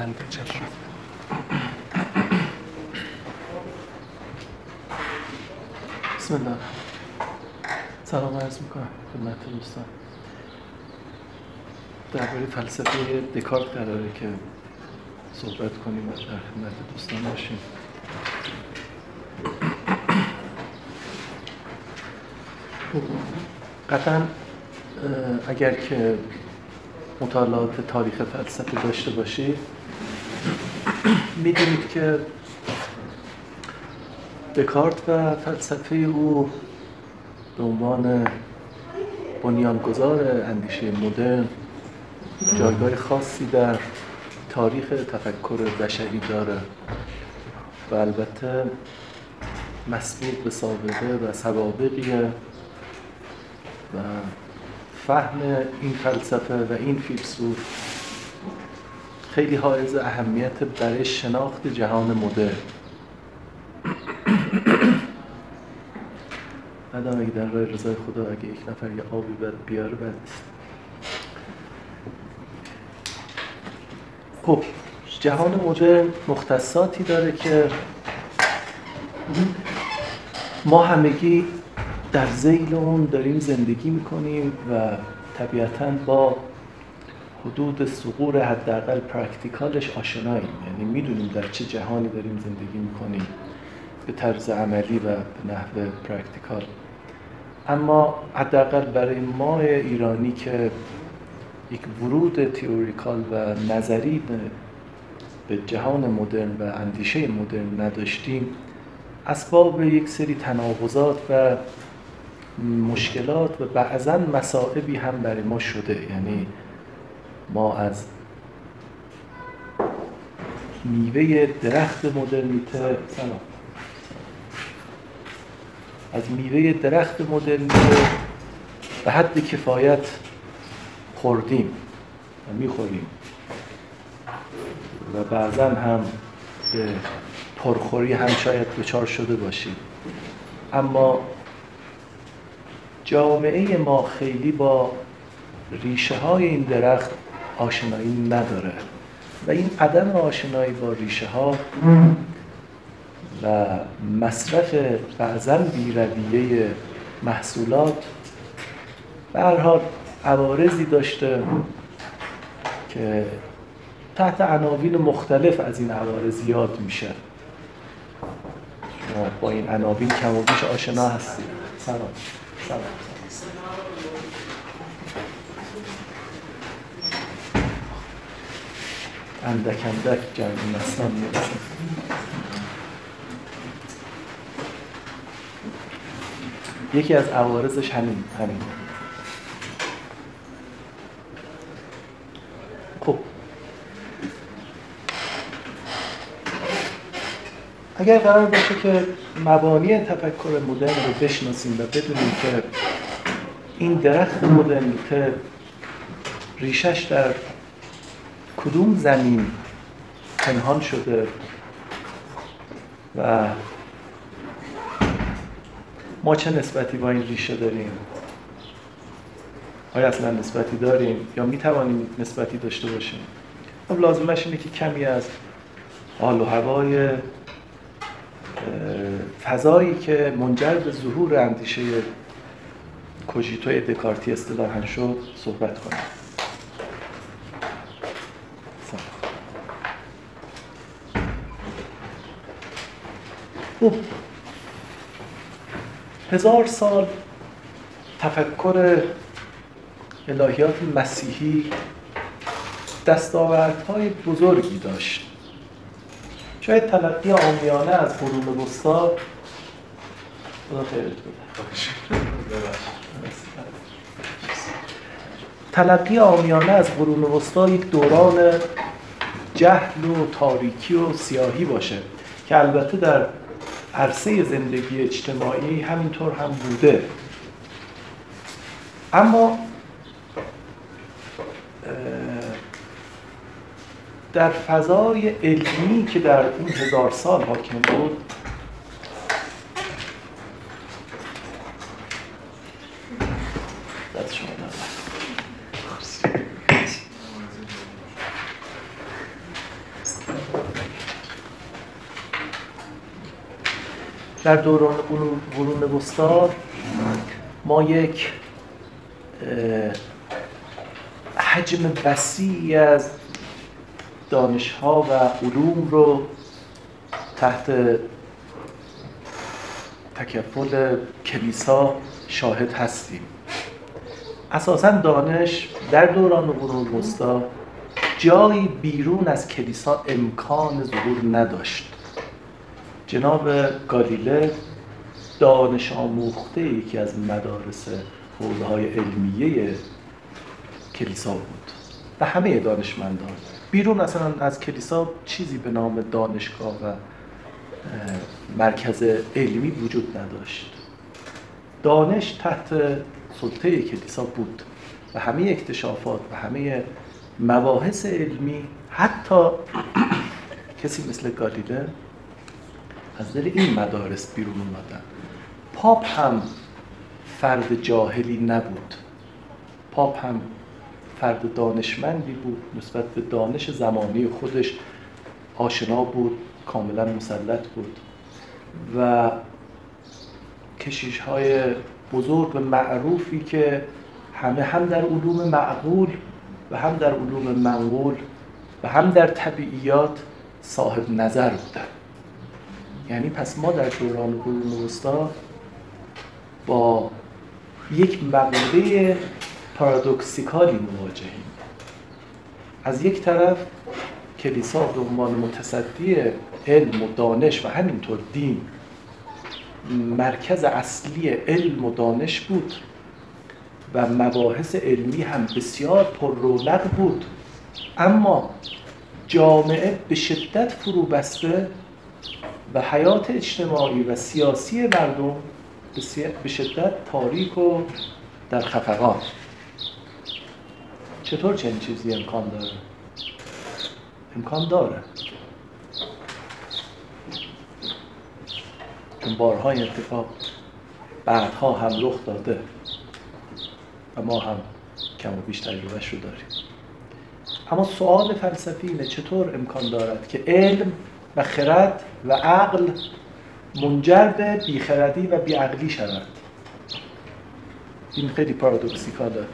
بله چشم. بسم الله. سلام عرض میکنم خدمت دوستان. درباره فلسفه دکارت قراره که صحبت کنیم و در خدمت دوستان باشیم. قطعا اگر که مطالعات تاریخ فلسفه داشته باشید میدونید که دکارت و فلسفه او به عنوان بنیانگذار اندیشه مدرن جایگاه خاصی در تاریخ تفکر بشری داره و البته مسبوق به سابقه و سوابقیه و فهم این فلسفه و این فیلسوف خیلی حائز اهمیت برای شناخت جهان مدرن. بعدم اگه در راه رضای خدا اگه یک نفر یه آبی بیاره بد نیست. خب جهان مدرن مختصاتی داره که ما همگی در ذیل اون داریم زندگی میکنیم و طبیعتاً با حدود ثغور حداقل پرکتیکالش آشناییم، یعنی میدونیم در چه جهانی داریم زندگی میکنیم به طرز عملی و به نحو پرکتیکال. اما حداقل برای ما ایرانی که یک ورود تئوریکال و نظری به جهان مدرن و اندیشه مدرن نداشتیم، اسباب یک سری تناقضات و مشکلات و بعضاً مصائبی هم برای ما شده. یعنی ما از میوه درخت مدرنیته به حد کفایت خوردیم و میخوریم و بعضاً هم به پرخوری هم شاید دچار شده باشیم، اما جامعه ما خیلی با ریشه های این درخت آشنایی نداره و این عدم آشنایی با ریشه ها و مصرف بعضاً بی‌رویه محصولات به هر حال عوارضی داشته که تحت عناوین مختلف از این عوارض یاد میشه. شما با این عناوین کم و بیش آشنا هستید. سلام. اندک جمعی مستان میرسه. یکی از عوارضش همین. خب اگر قرار باشه که مبانی تفکر مدرن رو بشناسیم و بدونیم که این درخت مدرنیته ریشش در کدوم زمین پنهان شده و ما چه نسبتی با این ریشه داریم، آیا اصلا نسبتی داریم یا میتوانیم نسبتی داشته باشیم. خب لازمش اینه که کمی از حال و هوای فضایی که منجر به ظهور اندیشه کوژیتو دکارتی اصطلاحاً شد صحبت کنیم. خب 1000 سال تفکر الهیات مسیحی دستاوردهای بزرگی داشت. شاید تلقی عامیانه از قرون وسطی خدا خیرت بده. تلقی عامیانه از قرون وسطی یک دوران جهل و تاریکی و سیاهی باشه که البته در عرصه زندگی اجتماعی همینطور هم بوده، اما در فضای علمی که در این 1000 سال حاکم بود در دوران قرون وسطی ما یک حجم وسیعی از دانش‌ها و علوم رو تحت تکفل کلیسا شاهد هستیم. اساساً دانش در دوران قرون وسطی جایی بیرون از کلیسا امکان ظهور نداشت. جناب گالیله دانش آموخته یکی از مدارس حوزه‌های علمیه کلیسا بود و همه دانشمندان بیرون اصلا از کلیسا چیزی به نام دانشگاه و مرکز علمی وجود نداشت. دانش تحت سلطه کلیسا بود و همه اکتشافات و همه مباحث علمی، حتی کسی مثل گالیله از دل این مدارس بیرون اومدن. پاپ هم فرد جاهلی نبود. پاپ هم فرد دانشمندی بود، نسبت به دانش زمانی خودش آشنا بود، کاملا مسلط بود و کشیش‌های بزرگ و معروفی که همه هم در علوم معقول و هم در علوم منقول و هم در طبیعیات صاحب نظر بودن. یعنی پس ما در دوران قرون وسطی با یک مقوله پارادوکسیکالی مواجهیم. از یک طرف کلیسا به عنوان متصدی علم و دانش و همینطور دین مرکز اصلی علم و دانش بود و مباحث علمی هم بسیار پررونق بود، اما جامعه به شدت فرو بسته و حیات اجتماعی و سیاسی مردم به شدت تاریک و در خفقان. چطور چنین چیزی امکان داره؟ امکان داره، چون بارها این اتفاق بعدها هم رخ داده و ما هم کم و بیش تجربهش رو داریم. اما سوال فلسفی اینه چطور امکان دارد که علم و خرد و عقل منجر به بیخردی و بیعقلی شود؟ این خیلی پارادوکسیکاله.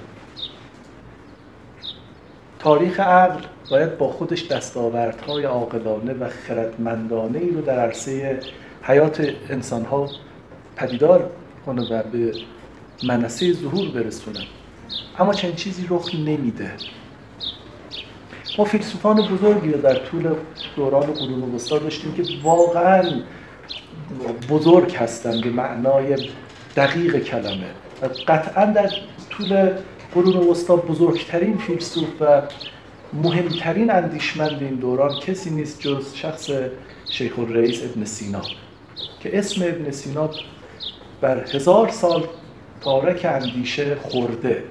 تاریخ عقل باید با خودش دستاوردهای عاقلانه و خردمندانه ای رو در عرصه حیات انسان‌ها پدیدار کنه و به منصه ظهور برسونه، اما چنین چیزی رخ نمیده. ما فیلسوفان بزرگی رو در طول دوران قرون وسطی داشتیم که واقعاً بزرگ هستند به معنای دقیق کلمه و قطعاً در طول قرون وسطی بزرگترین فیلسوف و مهمترین اندیشمند این دوران کسی نیست جز شخص شیخ الرئیس ابن سینا که اسم ابن سینا بر 1000 سال تارک اندیشه خورده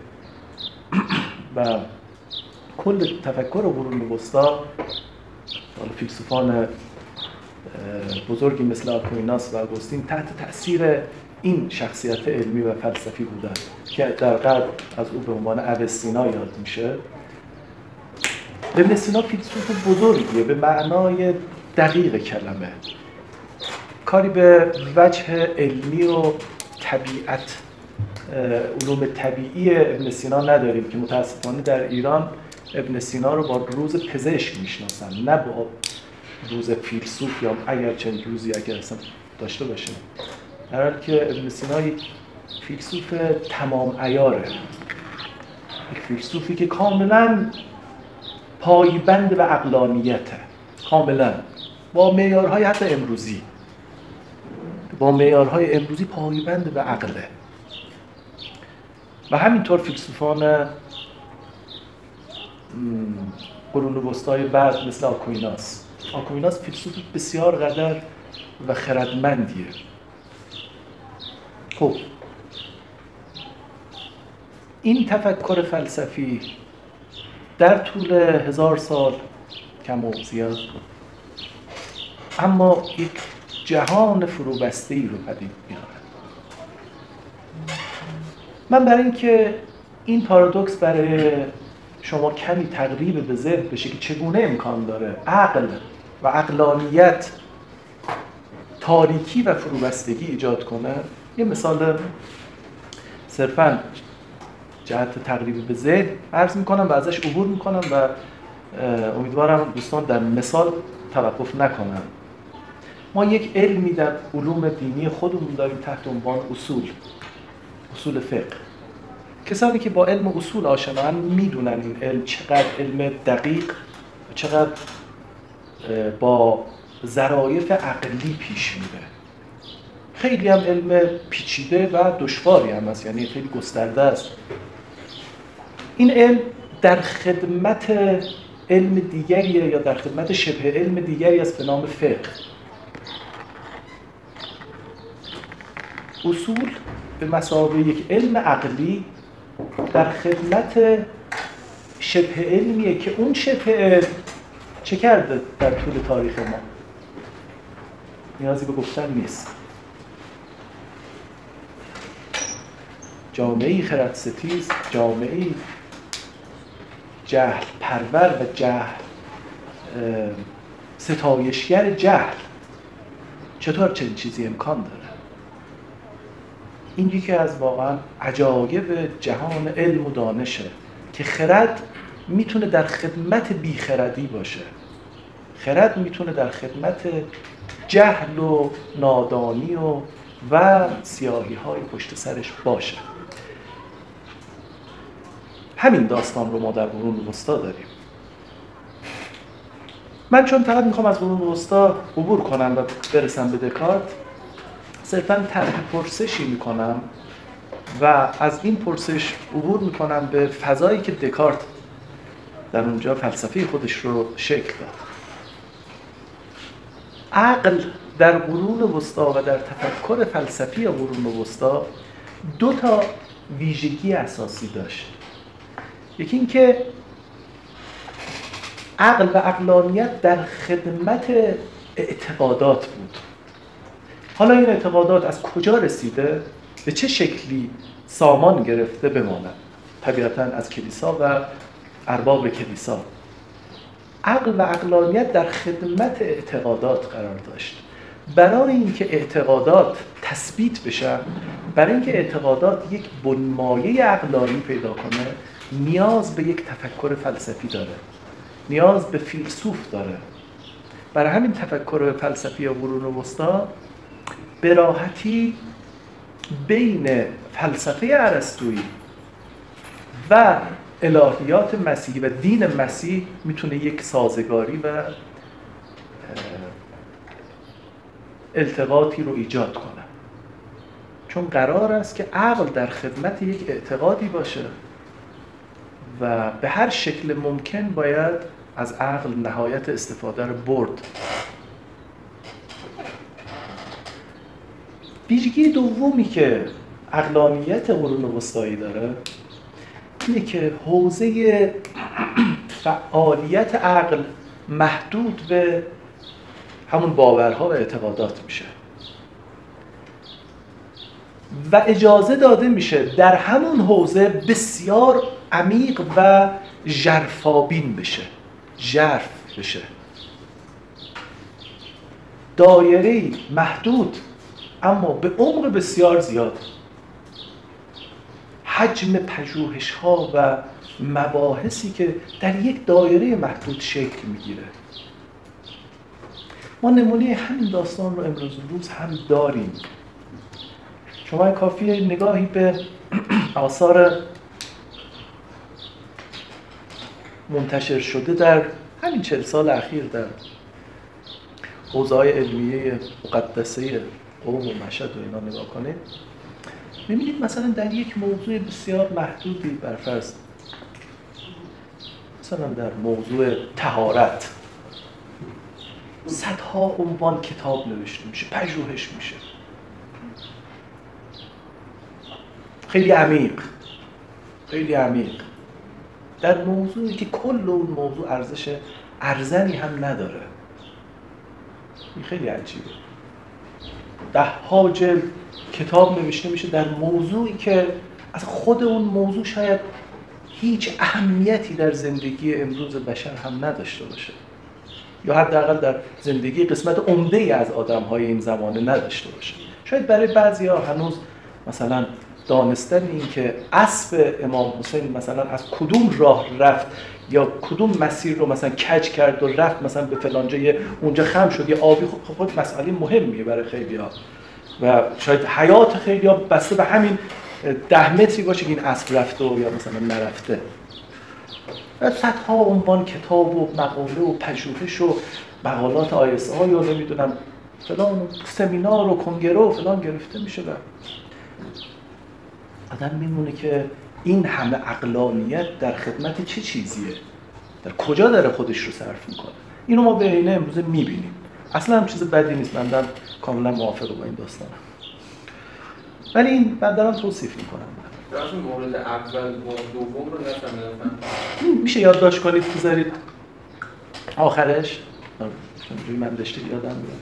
و کل تفکر قرون وسطی فیلسوفان بزرگی مثل آکویناس و آگوستین تحت تأثیر این شخصیت علمی و فلسفی بودن که در غرب از او به عنوان اوسینا یاد میشه. ابن سینا فیلسوف بزرگیه به معنای دقیق کلمه. کاری به وجه علمی و طبیعت علوم طبیعی ابن سینا نداریم که متاسفانه در ایران ابن سینا رو با روز پزشک میشناسن، نه با روز فیلسوف، یا اگر چنین روزی اگر اصلا داشته باشه، در حالی که ابن سینا یک فیلسوف تمام عیاره، یک فیلسوفی که کاملا پایبند به عقلانیته، کاملا با معیارهای حتی امروزی، با معیارهای امروزی پایبند به عقله. و همینطور فیلسوفان قرون وسطی بعد مثل آکویناس. آکویناس فیلسوف بسیار قدر و خردمندیه. خب این تفکر فلسفی در طول 1000 سال کم و زیاد اما یک جهان فروبسته‌ای رو پدید میاره. من برای اینکه این پارادوکس برای شما کمی تقریب به ذهن بشه که چگونه امکان داره عقل و عقلانیت تاریکی و فروبستگی ایجاد کنه. یه مثال صرفاً جهت تقریبی به ذهن عرض میکنم و ازش عبور میکنم و امیدوارم دوستان در مثال توقف نکنن. ما یک علمی در علوم دینی خودمون داریم تحت عنوان اصول فقه. کسانی که با علم اصول آشنان میدونن این علم چقدر علم دقیق و چقدر با ظرایف عقلی پیش میره. خیلی هم علم پیچیده و دشواری هم است، یعنی خیلی گسترده است. این علم در خدمت علم دیگریه یا در خدمت شبه علم دیگری است به نام فقه. اصول به مثابه یک علم عقلی در خدمت شبه علمیه که اون شبه علم چه کرده در طول تاریخ ما؟ نیازی به گفتن نیست. جامعه‌ای خردستیز، جامعه‌ای جهل پرور و جهل ستایشگر جهل چطور چنین چیزی امکان داره؟ این یکی از واقعا عجایب جهان علم و دانشه که خرد میتونه در خدمت بیخردی باشه. خرد میتونه در خدمت جهل و نادانی و سیاهی های پشت سرش باشه. همین داستان رو ما در قرون وسطا داریم. من چون فقط میخوام از قرون وسطا عبور کنم و برسم به دکارت، صرفاً طرح پرسشی میکنم و از این پرسش عبور میکنم به فضایی که دکارت در اونجا فلسفه خودش رو شکل داد. عقل در قرون وسطا و در تفکر فلسفی قرون وسطا دو تا ویژگی اساسی داشت. یکی این که عقل و عقلانیت در خدمت اعتقادات بود. حالا این اعتقادات از کجا رسیده؟ به چه شکلی سامان گرفته بماند؟ طبیعتاً از کلیسا و ارباب کلیسا. عقل و عقلانیت در خدمت اعتقادات قرار داشت. برای اینکه اعتقادات تثبیت بشن، برای اینکه اعتقادات یک بنمایه عقلانی پیدا کنه، نیاز به یک تفکر فلسفی داره، نیاز به فیلسوف داره. برای همین تفکر فلسفی قرون وسطا به راحتی بین فلسفه ارسطویی و الهیات مسیحی و دین مسیح میتونه یک سازگاری و التقاطی رو ایجاد کنه، چون قرار است که عقل در خدمت یک اعتقادی باشه و به هر شکل ممکن باید از عقل نهایت استفاده رو برد. ویژگی دومی که عقلانیت قرون وسطایی داره اینه که حوزه فعالیت عقل محدود به همون باورها و اعتقادات میشه و اجازه داده میشه در همون حوزه بسیار عمیق و ژرفابین بشه، ژرف بشه. دایره‌ای محدود اما به عمق بسیار زیاد، حجم پژوهش‌ها و مباحثی که در یک دایره محدود شکل میگیره. ما نمونه همین داستان رو امروز هم داریم. شما کافیه نگاهی به آثار منتشر شده در همین 40 سال اخیر در حوزه‌های علمیه مقدسه قم و مشهد و اینا نگاه کنید، می‌بینید مثلا در یک موضوع بسیار محدودی، برفرض مثلا در موضوع طهارت، صدها عنوان کتاب نوشته میشه، پژوهش میشه، خیلی عمیق، خیلی عمیق، در موضوعی که کل اون موضوع ارزنی هم نداره. این خیلی عجیبه. 10 جلد کتاب نوشته میشه در موضوعی که از خود اون موضوع شاید هیچ اهمیتی در زندگی امروز بشر هم نداشته باشه. یا حداقل در زندگی قسمت عمده‌ای از آدم‌های این زمانه نداشته باشه. شاید برای بعضی‌ها هنوز مثلا دانستن این که اسب امام حسین مثلا از کدوم راه رفت یا کدوم مسیر رو مثلا کج کرد و رفت مثلا به فلان جای اونجا خم شد یا آبی، خود مسئله مهمیه برای خیلی‌ها و شاید حیات خیلی‌ها بسته به همین 10 متری باشه که این اسب رفته و یا مثلا نرفته. و صدها عنوان کتاب و مقاله و پژوهش و مقالات ISI و نمیدونم فلان سمینار و کنگره و فلان گرفته میشه و آدم میمونه که این همه عقلانیت در خدمت چه چیزیه؟ در کجا داره خودش رو صرف میکنه؟ اینو ما به عینه امروز میبینیم. اصلا هم چیز بدی نیست، من کاملا موافقم با این داستانم. ولی این من دارم توصیف میکنم. راست مورد اول و دوم رو نفهمیدم. میشه یادداشت کنید بذارید آخرش؟ چون من داشته یادم میاد.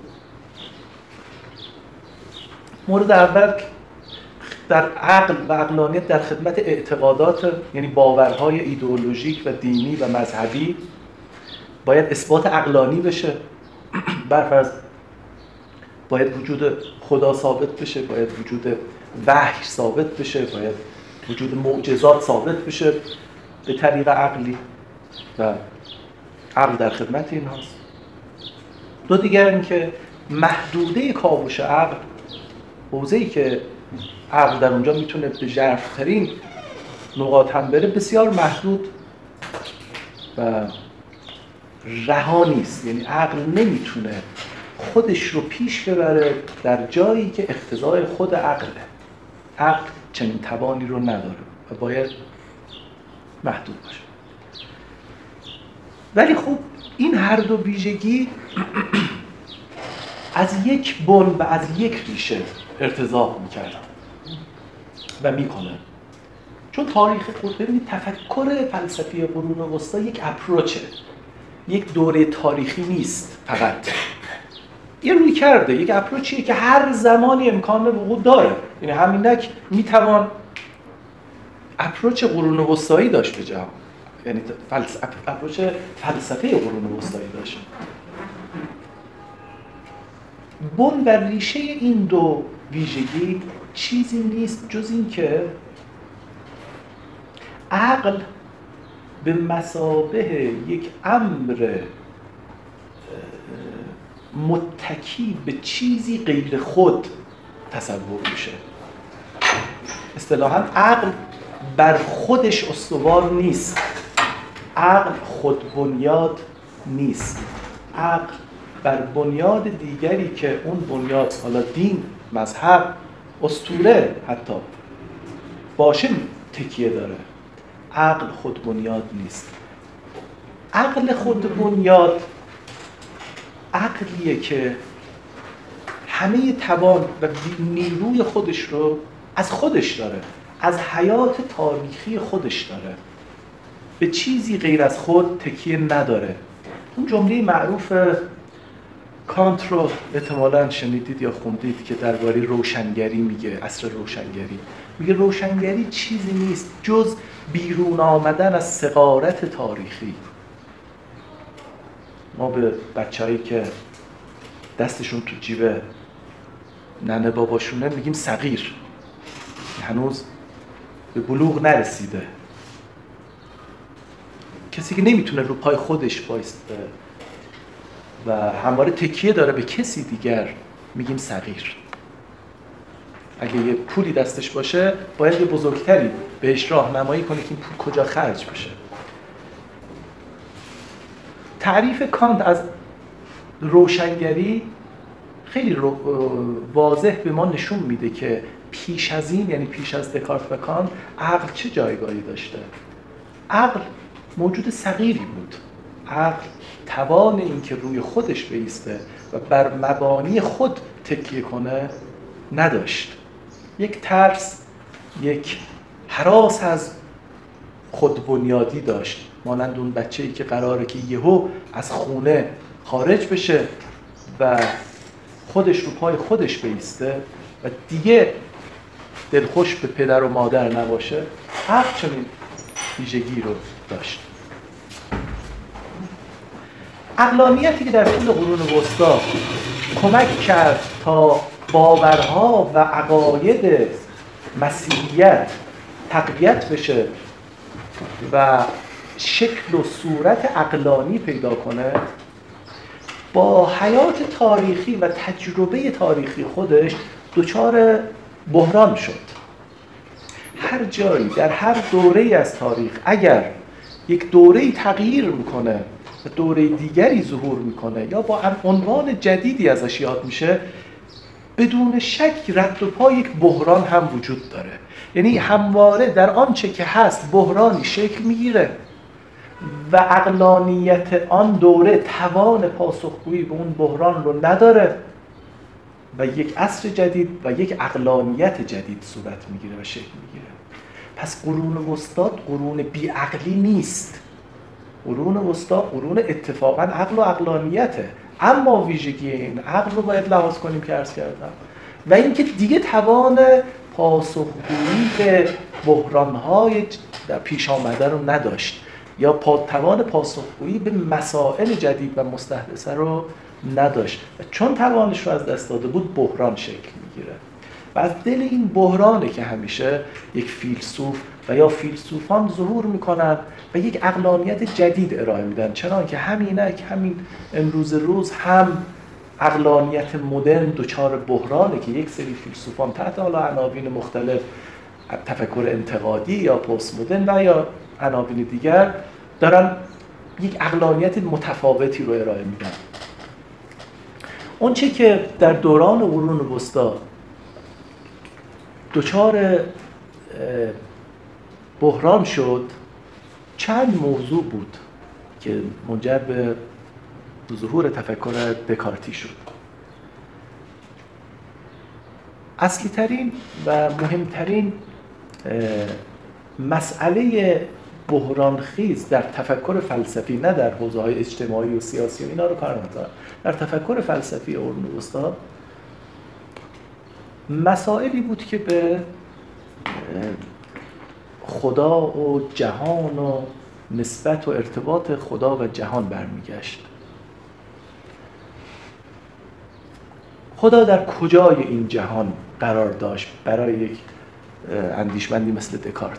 مورد اول در عقل و عقلانیت در خدمت اعتقادات، یعنی باورهای ایدئولوژیک و دینی و مذهبی باید اثبات عقلانی بشه. برفرض باید وجود خدا ثابت بشه، باید وجود وحی ثابت بشه، باید وجود معجزات ثابت بشه به طریق عقلی و عقل در خدمت این هاست. دو دیگر این که محدوده کاوش عقل، حوزه‌ای که عقل در اونجا میتونه به ژرف‌ترین نقاط هم بره، بسیار محدود و رها نیست. یعنی عقل نمیتونه خودش رو پیش ببره در جایی که اقتضای خود عقله. عقل چنین توانی رو نداره و باید محدود باشه. ولی خب این هر دو ویژگی از یک بن و از یک ریشه ارتزاق میکردن و میکنن. چون تاریخ ببینید تفکر فلسفی قرون وسطا یک اپروچه، یک دوره تاریخی نیست فقط. یه روی کرده، یک اپروچیه که هر زمانی امکان وقوع داره. یعنی همینک میتوان اپروچ قرون وسطایی داشت به جهان، یعنی اپروچ فلسفه قرون وسطایی داشت. بن و ریشه این دو ویژگی چیزی نیست جز این که عقل به مثابه یک امر متکی به چیزی غیر خود تصور میشه. اصطلاحاً عقل بر خودش استوار نیست. عقل خود بنیاد نیست. عقل بر بنیاد دیگری که اون بنیاد، حالا دین، مذهب، اسطوره حتی باشه، تکیه داره. عقل خود بنیاد نیست. عقل خود بنیاد عقلیه که همه توان و نیروی خودش رو از خودش داره، از حیات تاریخی خودش داره، به چیزی غیر از خود تکیه نداره. اون جمله معروف کانت رو احتمالاً شنیدید یا خوندید که درباره روشنگری میگه، عصر روشنگری. میگه روشنگری چیزی نیست جز بیرون آمدن از صغارت تاریخی. ما به بچه‌هایی که دستشون تو جیب ننه باباشونه میگیم صغیر، هنوز به بلوغ نرسیده، کسی که نمیتونه رو پای خودش بایسته و همواره تکیه داره به کسی دیگر میگیم صغیر. اگه یه پولی دستش باشه باید یه بزرگتری بهش راهنمایی کنه که این پول کجا خرج بشه. تعریف کانت از روشنگری خیلی واضح به ما نشون میده که پیش از این، یعنی پیش از دکارت و کانت، عقل چه جایگاهی داشته. عقل موجود صغیری بود. عقل توان این که روی خودش بایسته و بر مبانی خود تکیه کنه نداشت. یک ترس، یک هراس از خود بنیادی داشت، مانند اون بچه‌ای که قراره که یهو از خونه خارج بشه و خودش رو پای خودش بایسته و دیگه دلخوش به پدر و مادر نباشه. عقل چنین ویژگی رو داشت. عقلانیتی که در طول قرون وسطا کمک کرد تا باورها و عقاید مسیحیت تقویت بشه و شکل و صورت عقلانی پیدا کنه، با حیات تاریخی و تجربه تاریخی خودش دچار بحران شد. هر جایی در هر دوره‌ای از تاریخ اگر یک دوره‌ای تغییر میکنه و دوره دیگری ظهور میکنه یا با عنوان جدیدی ازش یاد میشه، بدون شک رد و پا یک بحران هم وجود داره. یعنی همواره در آنچه که هست بحرانی شکل میگیره و عقلانیت آن دوره توان پاسخگویی به اون بحران رو نداره و یک عصر جدید و یک عقلانیت جدید صورت میگیره و شکل میگیره. پس قرون وسطا قرون بیعقلی نیست. قرون وسطا قرون اتفاقا عقل و عقلانیته، اما ویژگی این عقل رو باید لحاظ کنیم که عرض کردم و اینکه دیگه توان پاسخگویی به بحران‌های در پیش آمده رو نداشت یا توان پاسخگویی به مسائل جدید و مستحدثه رو نداشت و چون توانش رو از دست داده بود بحران شکل میگیره و از دل این بحرانه که همیشه یک فیلسوف و یا فیلسوفان ظهور میکنن و یک عقلانیت جدید ارائه میدن، چنانکه همین امروز روز هم عقلانیت مدرن دچار بحرانه که یک سری فیلسوفان تحت حالا عناوین مختلف تفکر انتقادی یا پست مدرن و یا عناوین دیگر دارن یک عقلانیت متفاوتی رو ارائه میدن. اون چه که در دوران قرون وسطا دچار بحران شد چند موضوع بود که منجر به ظهور تفکر دکارتی شد. اصلی ترین و مهمترین مسئله بحرانخیز در تفکر فلسفی، نه در حوزه‌های اجتماعی و سیاسی و اینا رو کار ندارم، در تفکر فلسفی قرون وسطا مسائلی بود که به خدا و جهان و نسبت و ارتباط خدا و جهان برمیگشت. خدا در کجای این جهان قرار داشت برای یک اندیشمندی مثل دکارت؟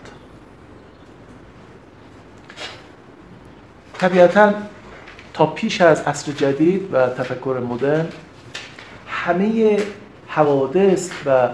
طبیعتاً تا پیش از عصر جدید و تفکر مدرن همه حوادث و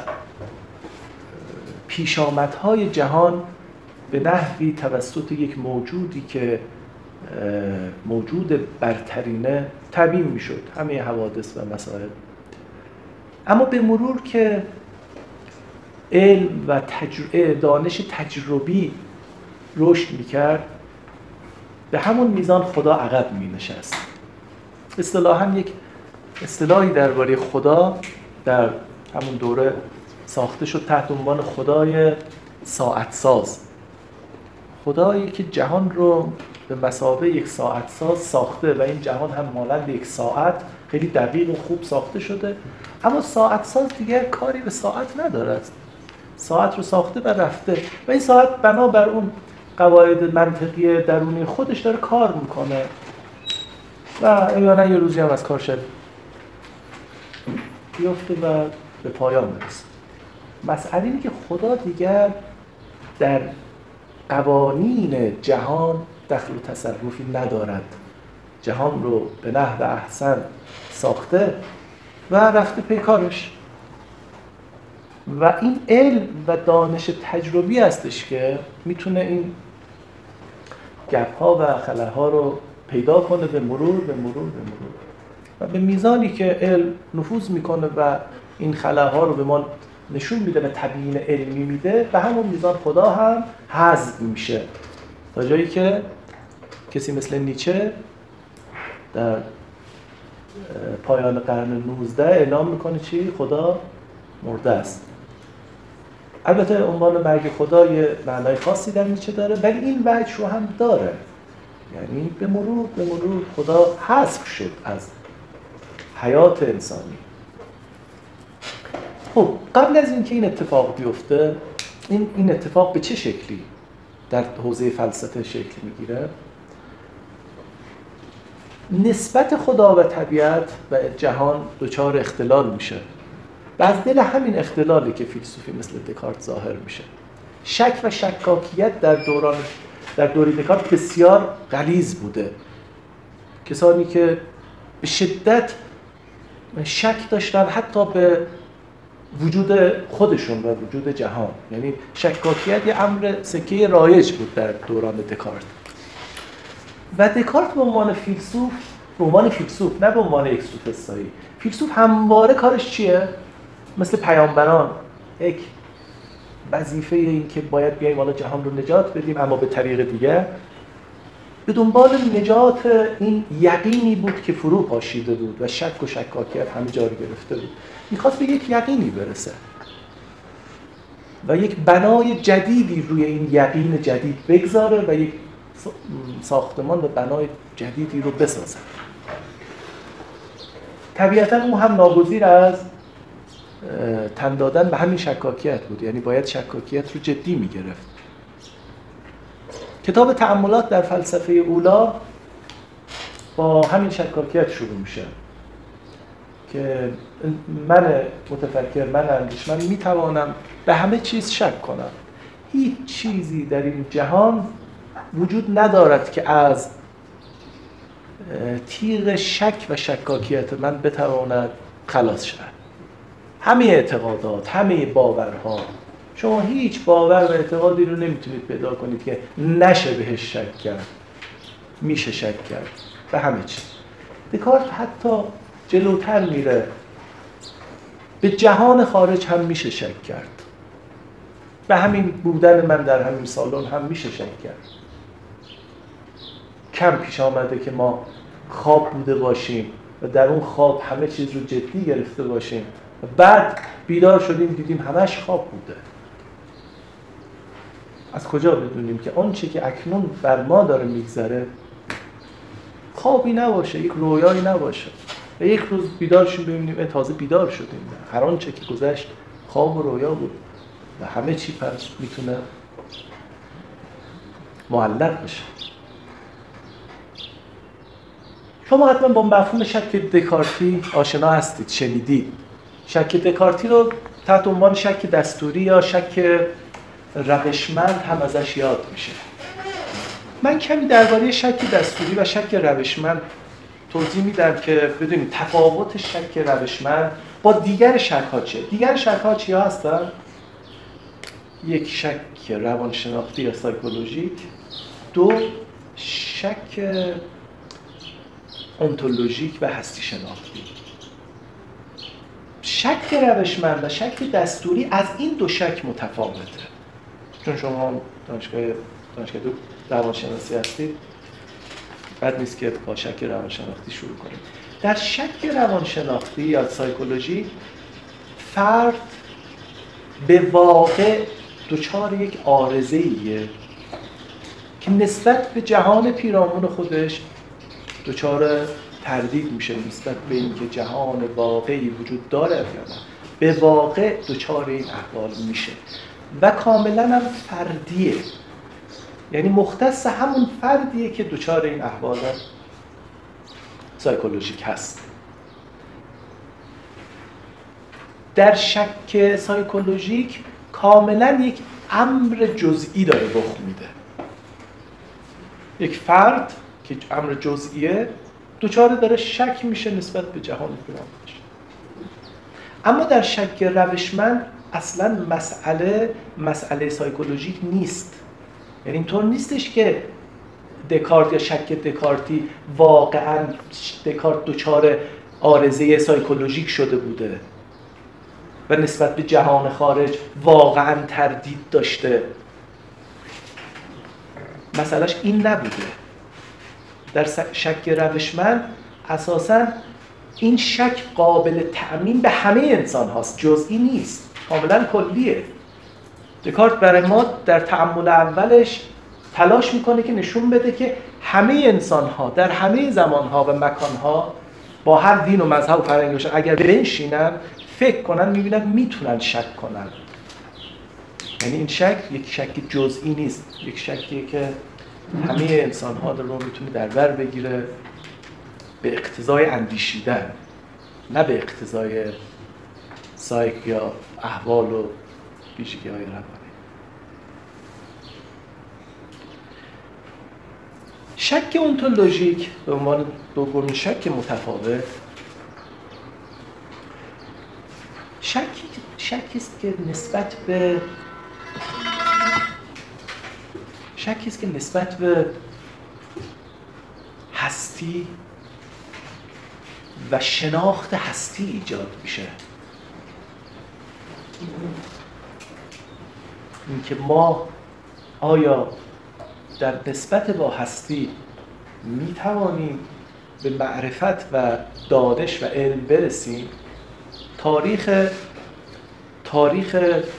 پیشامدهای جهان به نحوی توسط یک موجودی که موجود برترینه تعبیر میشد، همه حوادث و مسائل. اما به مرور که علم و دانش تجربی رشد میکرد، به همون میزان خدا عقب مینشست. اصطلاحاً یک اصطلاحی درباره خدا در همون دوره ساخته شد تحت عنوان خدای ساعت ساز. خدایی که جهان رو به مثابه یک ساعت ساز ساخته و این جهان هم مانند یک ساعت خیلی دقیق و خوب ساخته شده، اما ساعت ساز دیگر کاری به ساعت ندارد. ساعت رو ساخته و رفته و این ساعت بنابر اون قواعد منطقی درونی خودش داره کار میکنه و احیانا یه روزی هم از کار شد بیفته و به پایان برسه. مسئله اینه که خدا دیگر در قوانین جهان دخل و تصرفی ندارد. جهان رو به نحو احسن ساخته و رفته پی کارش و این علم و دانش تجربی هستش که میتونه این گپ‌ها و خلاها رو پیدا کنه به مرور و به میزانی که علم نفوذ میکنه و این خلاها رو به ما نشون میده و تبیین علمی میده، به همون میزان خدا هم حذف میشه، تا جایی که کسی مثل نیچه در پایان قرن 19 اعلام میکنه چی؟ خدا مرده است. البته عنوان مرگ خدا یه معنای خاصی در نیچه داره، ولی این وجه رو هم داره، یعنی به مرور خدا حذف شد از حیات انسانی. خب قبل از اینکه این اتفاق بیفته، این اتفاق به چه شکلی در حوزه فلسفه شکل میگیره؟ نسبت خدا و طبیعت و جهان دچار اختلال میشه و از دل همین اختلالی که فیلسوفی مثل دکارت ظاهر میشه. شک و شکاکیت در دوره دکارت بسیار غلیظ بوده. کسانی که به شدت شک داشتن حتی به وجود خودشون و وجود جهان، یعنی شکاکیت یه امر سکه رایج بود در دوران دکارت. و دکارت به عنوان فیلسوف نه به عنوان یک سوفسطایی، فیلسوف همواره کارش چیه؟ مثل پیامبران یک وظیفه این که باید بیایم حالا جهان رو نجات بدیم، اما به طریق دیگه به دنبال نجات این یقینی بود که فرو پاشیده بود و شک و شکاکیت همه جا رو گرفته بود. میخواست به یک یقینی برسه و یک بنای جدیدی روی این یقین جدید بگذاره و یک ساختمان و بنای جدیدی رو بسازه. طبیعتاً اون هم ناگزیر از تن دادن به همین شکاکیت بود، یعنی باید شکاکیت رو جدی میگرفت. کتاب تأملات در فلسفه اولا با همین شکاکیت شروع میشه که من متفکر، من اندیشمند میتوانم به همه چیز شک کنم. هیچ چیزی در این جهان وجود ندارد که از تیغ شک و شکاکیت من بتواند خلاص شود. همه اعتقادات، همه باورها، شما هیچ باور و اعتقادی رو نمیتونید پیدا کنید که نشه بهش شک کرد. میشه شک کرد به همه چیز. دکارت حتی جلوتر میره، به جهان خارج هم میشه شک کرد. به همین بودن من در همین سالن هم میشه شک کرد. کم پیش آمده که ما خواب بوده باشیم و در اون خواب همه چیز رو جدی گرفته باشیم و بعد بیدار شدیم دیدیم همش خواب بوده. از کجا بدونیم که آنچه که اکنون بر ما داره میگذره خوابی نباشه، یک رویایی نباشه و یک روز بیدار شیم ببینیم تازه بیدار شدیم. هر آنچه که گذشت خواب و رویا بود و همه چی پس میتونه معلق بشه. شما حتما با مفهوم شک دکارتی آشنا هستید، شنیدید. شک دکارتی رو تحت عنوان شک دستوری یا شک روشمند هم ازش یاد میشه. من کمی درباره شک دستوری و شک روشمند توضیح میدم که بدونید تفاوت شک روشمند با دیگر شک‌ها چیه. دیگر شک‌ها چیا هستن؟ یک شک روانشناختی یا سایکولوژیک، دو شک انتولوژیک و هستی شناختی. شک روشمند و شک دستوری از این دو شک متفاوته. چون شما دانشگاه روانشناسی هستید، بد نیست که با شک روانشناختی شروع کنید. در شک روانشناختی یا سایکولوژی فرد به واقع دچار یک عارضه‌ایه که نسبت به جهان پیرامون خودش دچار تردید میشه، نسبت به اینکه جهان واقعی وجود داره یا نه. به واقع دچار این احوال میشه و کاملا هم فردیه، یعنی مختص همون فردیه که دچار این احوال سایکولوژیک هست. در شک سایکولوژیک کاملا یک امر جزئی داره رخ میده. یک فرد که امر جزئیه دچار داره شک میشه نسبت به جهان پیرامونش. اما در شک روشمند اصلا مسئله سایکولوژیک نیست. یعنی اینطور نیستش که دکارت یا شک دکارتی واقعا دکارت دچار عارضه سایکولوژیک شده بوده و نسبت به جهان خارج واقعا تردید داشته. مسئلهش این نبوده. در شک روشمند اساساً این شک قابل تعمیم به همه انسان هاست، جزئی نیست، کاملا کلیه. دکارت برای ما در تأمل اولش تلاش میکنه که نشون بده که همه انسان ها در همه زمان ها و مکان ها با هر دین و مذهب و فرهنگ باشن اگر بنشینن فکر کنن میبینن میتونن شک کنن. یعنی این شک یک شک جزئی نیست، یک شکیه که همه انسان ها رو میتونه در بر بگیره به اقتضای اندیشیدن، نه به اقتضای سایک یا احوال و ویژگی‌های روانی. شک اونتولوژیک به عنوان دومین شک متفاوت، شکی است که نسبت به هستی و شناخت هستی ایجاد میشه. اینکه ما آیا در نسبت با هستی میتوانیم به معرفت و دانش و علم برسیم. تاریخ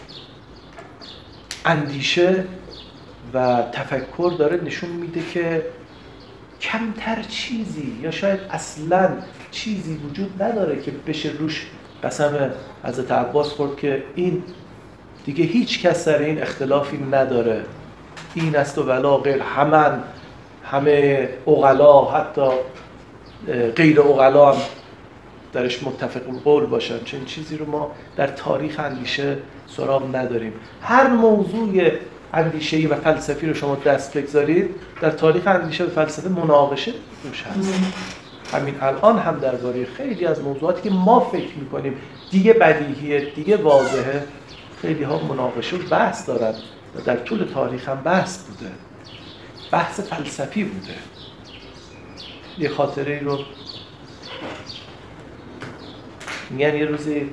اندیشه و تفکر داره نشون میده که کمتر چیزی یا شاید اصلاً چیزی وجود نداره که بشه روش قسم حضرت عباس خورد که این دیگه هیچ کس سر این اختلافی نداره، این است و ولا غیر. همه عقلا، حتی غیر عقلا هم درش متفق القول باشن. چنین چیزی رو ما در تاریخ اندیشه سراغ نداریم. هر موضوع اندیشه‌ای و فلسفی رو شما دست بگذارید، در تاریخ اندیشه و فلسفه مناقشه روش هست. همین الان هم درباره خیلی از موضوعاتی که ما فکر می‌کنیم دیگه بدیهیه، دیگه واضحه، خیلی ها مناقشه و بحث دارن و در طول تاریخ هم بحث بوده، بحث فلسفی بوده. یه خاطره ای رو میگن یه روزی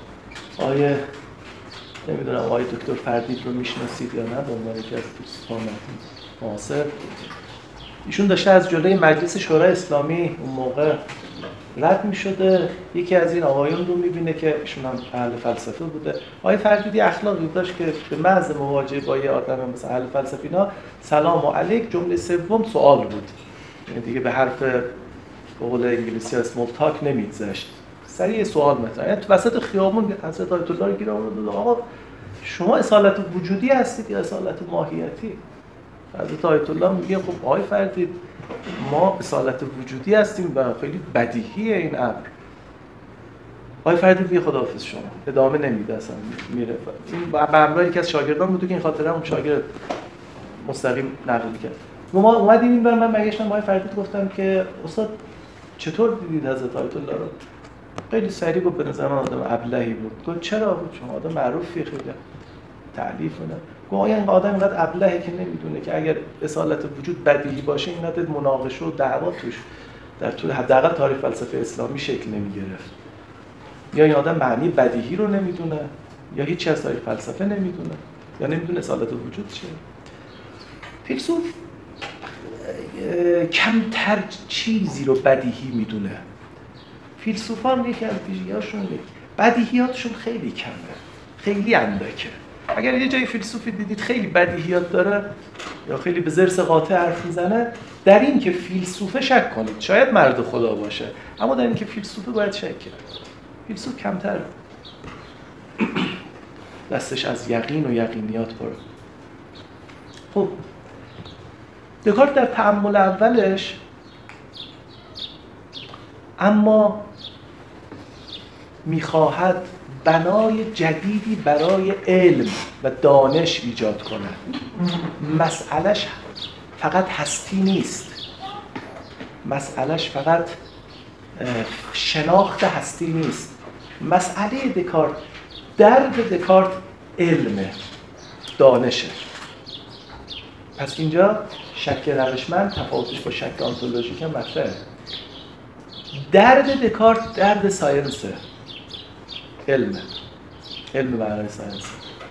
نمیدونم آقای دکتر فردید رو میشناسید یا نه، به عنوان یکی از دوستان معاصر، ایشون داشته از جلوی مجلس شورای اسلامی اون موقع رد میشده، یکی از این آقایون رو میبینه که ایشون هم اهل فلسفه بوده. آقای فردیدی اخلاقی داشت که به محض مواجهه با یه آدم مثل اهل فلسفینا سلام علیک، جمله سوم سوال بود، یعنی دیگه به حرف به قول انگلیسی ها اسمول تاک نمیگذشت، سریع سوال مطرح. یعنی تو وسط خیابون حضرت آیت الله رو گیر آورد، آقا شما اصالت وجودی هستید یا اصالت ماهیتی؟ حضرت آیت الله میگه خب آقای فردید ما اصالت وجودی هستیم و خیلی بدیهیه این امر. آقای فردید میگه خداحافظ شما، ادامه نمیده، اصلا میره. این به همراه یکی از شاگردان بود که این خاطره اون شاگرد مستقیم نقل کرد. ما اومدیم این بر من برگشتم آقای فردید گفتم که استاد چطور دیدید حضرت آیت الله رو؟ خیلی سریع گفت به نظر من آدم ابلهی بود. گفت چرا بود؟ شما آدم معروفی، خیلی تعریف کنه. گفت این آدم اینقدر ابلهه که نمیدونه که اگر اصالت وجود بدیهی باشه اینقدر مناقشه و دعوا توش در طول حداقل تاریخ فلسفه اسلامی شکل نمیگرفت. یا این آدم معنی بدیهی رو نمیدونه، یا هیچ از تاریخ فلسفه نمیدونه، یا نمیدونه اصالت وجود چیه. فیلسوف کمتر چیزی رو بدیهی میدونه. فیلسوفان یکی از ویژگی‌هاشون بدیهیاتشون خیلی کمه، خیلی اندکه. اگر یه جای فیلسوفی دیدید خیلی بدیهیات داره یا خیلی به ضرس قاطع حرف میزنه، در این که فیلسوفه شک کنید. شاید مرد خدا باشه، اما در این که فیلسوفه باید شک کرد. فیلسوف کمتر دستش از یقین و یقینیات پره. خب دکارت در تأمل اولش اما میخواهد بنای جدیدی برای علم و دانش ایجاد کنه. مسئلهش فقط هستی نیست، مسئلهش فقط شناخت هستی نیست. مسئله دکارت، درد دکارت علمه، دانشه. پس اینجا شک روشمند تفاوتش با شک آنتولوژیک هم مطرحه. درد دکارت درد ساینسه، علم برای ساینس.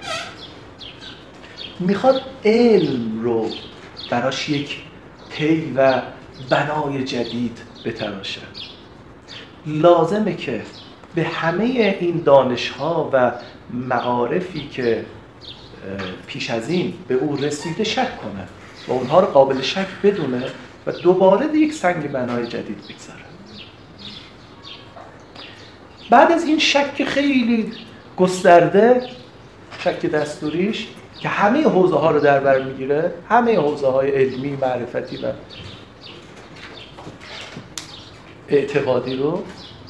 میخواد علم رو براش یک پی و بنای جدید بتراشه. لازمه که به همه این دانش‌ها و معارفی که پیش از این به او رسیده شک کنه و اونها رو قابل شک بدونه و دوباره یک سنگ بنای جدید بگذاره. بعد از این شک خیلی گسترده، شک دستوریش که همه حوزه ها رو در بر میگیره، همه حوزه های علمی، معرفتی و اعتقادی رو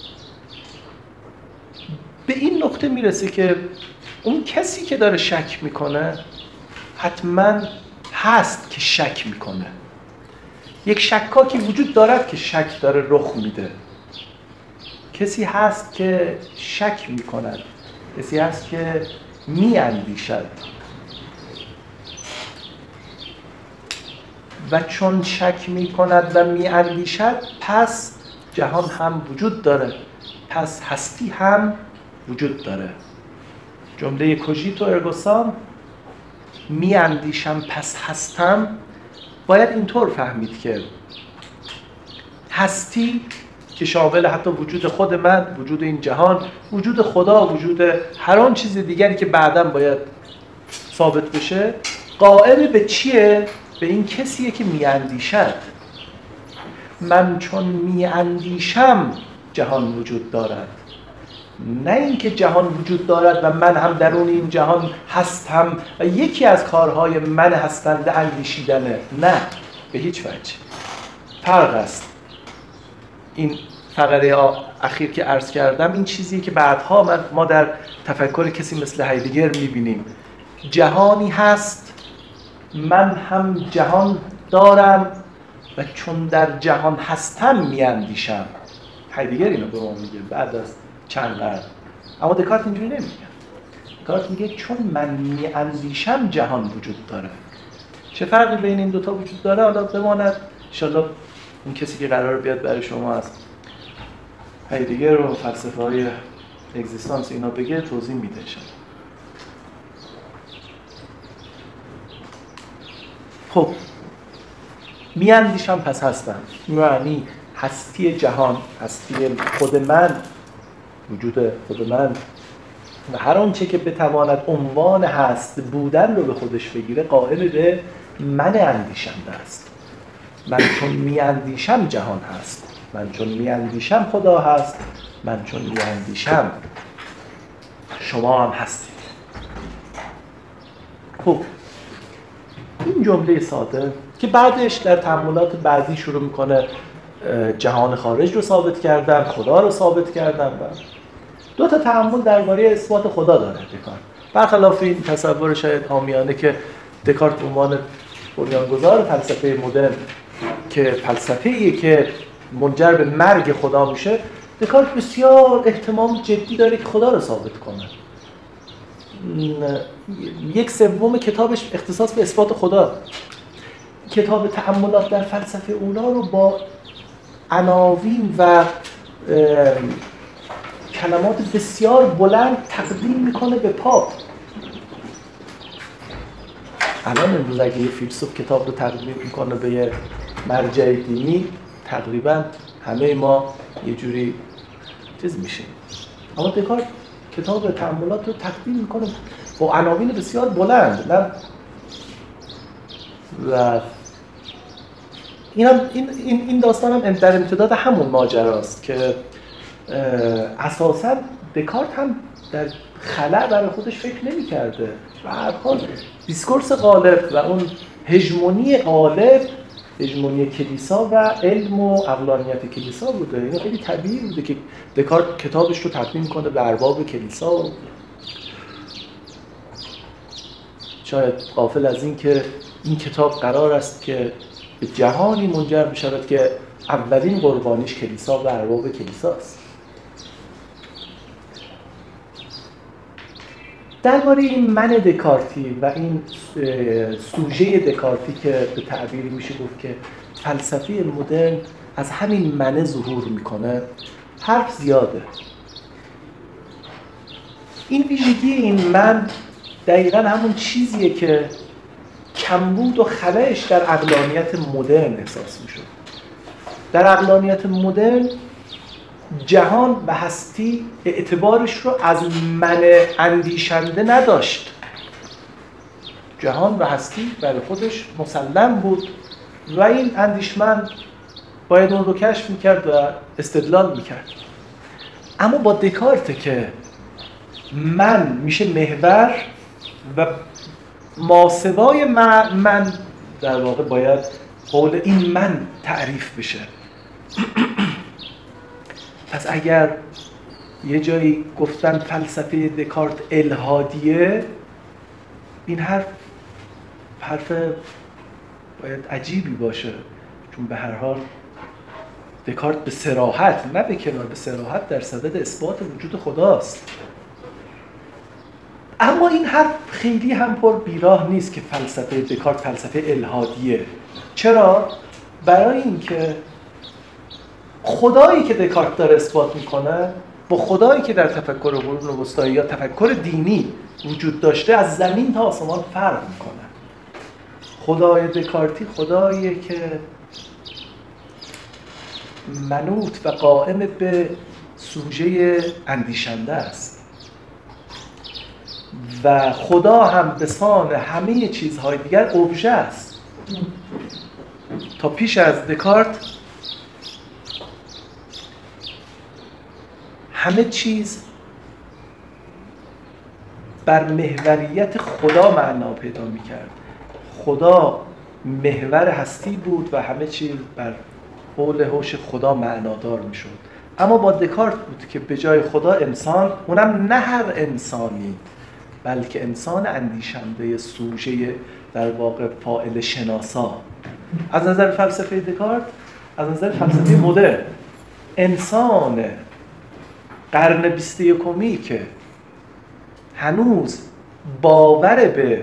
به این نقطه میرسه که اون کسی که داره شک میکنه حتما هست که شک میکنه. یک شکاکی وجود دارد که شک داره رخ میده. کسی هست که شک میکند، کسی هست که میاندیشد و چون شک میکند و میاندیشد پس جهان هم وجود داره، پس هستی هم وجود داره. جمله کوژیتو ارگو سام، میاندیشم پس هستم، باید اینطور فهمید که هستی که شامل حتی وجود خود من، وجود این جهان، وجود خدا، وجود هر آن چیز دیگری که بعداً باید ثابت بشه، قائم به چیه؟ به این کسیه که میاندیشد. من چون میاندیشم جهان وجود دارد، نه اینکه جهان وجود دارد و من هم درون این جهان هستم و یکی از کارهای من هستند اندیشیدنه. نه، به هیچ وجه. فرق است. این فقره اخیر که عرض کردم این چیزی که بعدها ما در تفکر کسی مثل هایدگر میبینیم. جهانی هست، من هم جهان دارم و چون در جهان هستم میاندیشم. هایدگر اینو به ما میگه بعد از چند قرن. اما دکارت اینجوری نمیگه. دکارت میگه چون من میاندیشم جهان وجود داره. چه فرقی بین این دوتا وجود داره؟ حالا بماند انشالله اون کسی که قرار بیاد برای شما از هایدگر و فلسفه های اگزیستانس اینا بگه توضیح میده انشالله. خب میاندیشم پس هستم، یعنی هستی جهان، هستی خود من، وجود خود من و هر آنچه که بتواند عنوان هست بودن رو به خودش بگیره قائل به من اندیشنده است. من چون میاندیشم جهان هست، من چون میاندیشم خدا هست، من چون میاندیشم شما هم هستید. خب این جمله ساده که بعدش در تأملات بعدی شروع میکنه جهان خارج رو ثابت کردن، خدا رو ثابت کردن و دو تا تأمل درباره اثبات خدا داره دکارت. برخلاف این تصور شاید عامیانه که دکارت عنوان بنیانگذار فلسفه مدرن که فلسفه‌ایه که منجر به مرگ خدا میشه، دکارت بسیار اهتمام جدی داره که خدا رو ثابت کنه. یک سوم کتابش اختصاص به اثبات خدا. کتاب تأملات در فلسفه اونا رو با عناوین و کلمات بسیار بلند تقدیم میکنه به پاپ. الان امروز اگه یه فیلسوف کتاب رو تقدیم میکنه به یه مرجع دینی، تقریبا همه ما یه جوری چیز میشیم. اما دکارت کتاب تأملات رو تقدیم میکنه با عناوین بسیار بلند. نه و این داستان هم در امتداد همون ماجراست که اساساً دکارت هم در خلأ برای خودش فکر نمی‌کرده. و هر حال دیسکورس غالب و اون هژمونی غالب، هژمونی کلیسا و علم و عقلانیت کلیسا بوده. این خیلی طبیعی بوده که دکارت کتابش رو تقدیم کنه به ارباب کلیسا. شاید غافل از این که این کتاب قرار است که به جهانی منجر بشود که اولین قربانیش کلیسا و ارباب کلیساست. درباره این من دکارتی و این سوژه دکارتی که به تعبیری میشه گفت که فلسفه مدرن از همین من ظهور میکنه حرف زیاده. این ویژگی این من دقیقاً همون چیزیه که کمبود و خلأش در عقلانیت مدرن احساس میشد. در عقلانیت مدرن جهان و هستی اعتبارش رو از من اندیشنده نداشت. جهان و هستی برای خودش مسلم بود و این اندیشمند باید اون رو کشف میکرد و استدلال میکرد. اما با دکارت که من میشه محور و ماسوای من در واقع باید قول این من تعریف بشه. پس اگر یه جایی گفتن فلسفه دکارت الحادیه، این حرف باید عجیبی باشه، چون به هر حال دکارت به صراحت، نه به کنار، به صراحت در صدد اثبات وجود خداست. اما این حرف خیلی هم پر بیراه نیست که فلسفه دکارت فلسفه الحادیه. چرا؟ برای اینکه خدایی که دکارت داره اثبات میکنه با خدایی که در تفکر قرون وسطایی یا تفکر دینی وجود داشته از زمین تا آسمان فرق میکنه. خدای دکارتی خداییه که منوط و قائم به سوژه اندیشنده است و خدا هم به سان همه چیزهای دیگر ابژه است. تا پیش از دکارت همه چیز بر محوریت خدا معنا پیدا می‌کرد. خدا محور هستی بود و همه چیز بر حول هوش خدا معنادار می‌شد. اما با دکارت بود که به جای خدا انسان، اونم نه هر انسانی، بلکه انسان اندیشنده سوژه در واقع فاعل شناسا. از نظر فلسفه دکارت، از نظر فلسفه مدرن، انسان قرن 21 که هنوز باور به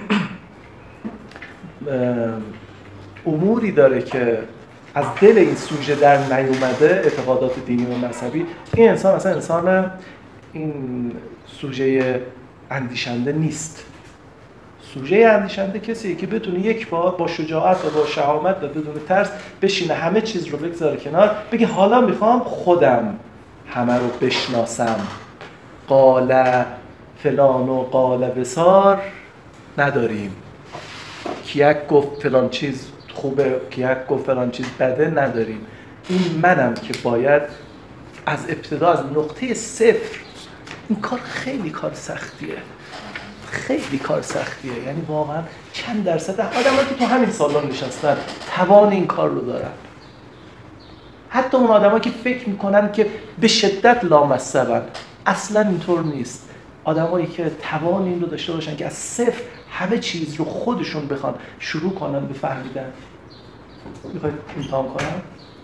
اموری داره که از دل این سوژه در نیومده، اعتقادات دینی و مذهبی، این انسان اصلا انسان این سوژه اندیشنده نیست. سوژه اندیشنده کسیه که بتونه یک بار با شجاعت و با شهامت و بدون ترس بشینه همه چیز رو بگذاره کنار، بگه حالا میخوام خودم همه رو بشناسم. قال فلان و قال بسار نداریم. کیک گفت فلان چیز خوبه، کیک گفت فلان چیز بده نداریم. این منم که باید از ابتدا، از نقطه صفر، این کار خیلی کار سختیه، خیلی کار سختیه. یعنی واقعا چند درصد آدمایی که تو همین سالن نشستن توان این کار رو دارن. حتی اون آدمایی که فکر میکنن که به شدت لامصبن، اصلا اینطور نیست. آدمایی که توان این رو داشته باشن که از صفر همه چیز رو خودشون بخوان شروع کنن به فهمیدن. میخواید امتحان کنم؟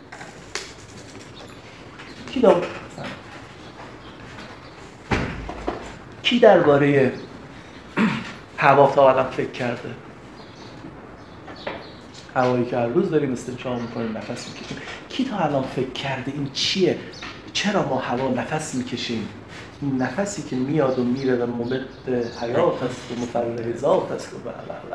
کی درباره هوا تا الان فکر کرده؟ هوایی که هر روز داریم استنشاق میکنیم، نفس میکشیم. کی تا الان فکر کرده این چیه؟ چرا ما هوا نفس میکشیم؟ این نفسی که میاد و میره و ممد حیات است و مفرح ذات است و بله.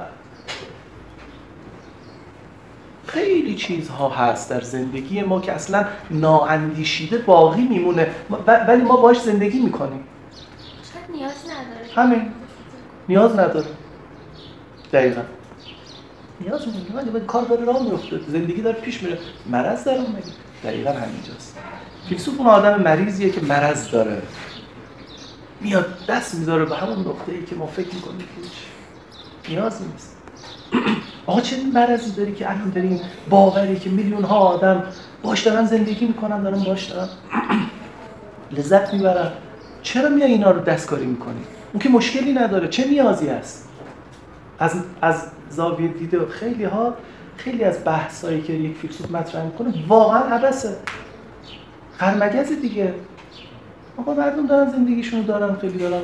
خیلی چیزها هست در زندگی ما که اصلا نااندیشیده باقی میمونه، ولی ما باهاش زندگی میکنیم. شاید نیاز نداره. همین نیاز نداره. دقیقاً نیاز نداره. ولی کار داره راه میفته، زندگی داره پیش میره. مرض داره مگه؟ دقیقاً همینجاست. فیلسوف اون آدم مریضیه که مرض داره، میاد دست میذاره به همون نقطه‌ای که ما فکر میکنیم که هیچ نیازی نیست. آقا چه مرضی داری که الان داریم باوری که میلیون ها آدم باش دارن زندگی میکنن، دارن باش دارن لذت میبرن، چرا میای اینا رو دستکاری میکنی؟ اون که مشکلی نداره، چه نیازی هست؟ از زاویه دیده خیلی از بحثایی که یک فیلسوف مطرح میکنه واقعا عبثه، خرمگز دیگه. آقا مردم دارن زندگیشون دارن، خیلی دارن.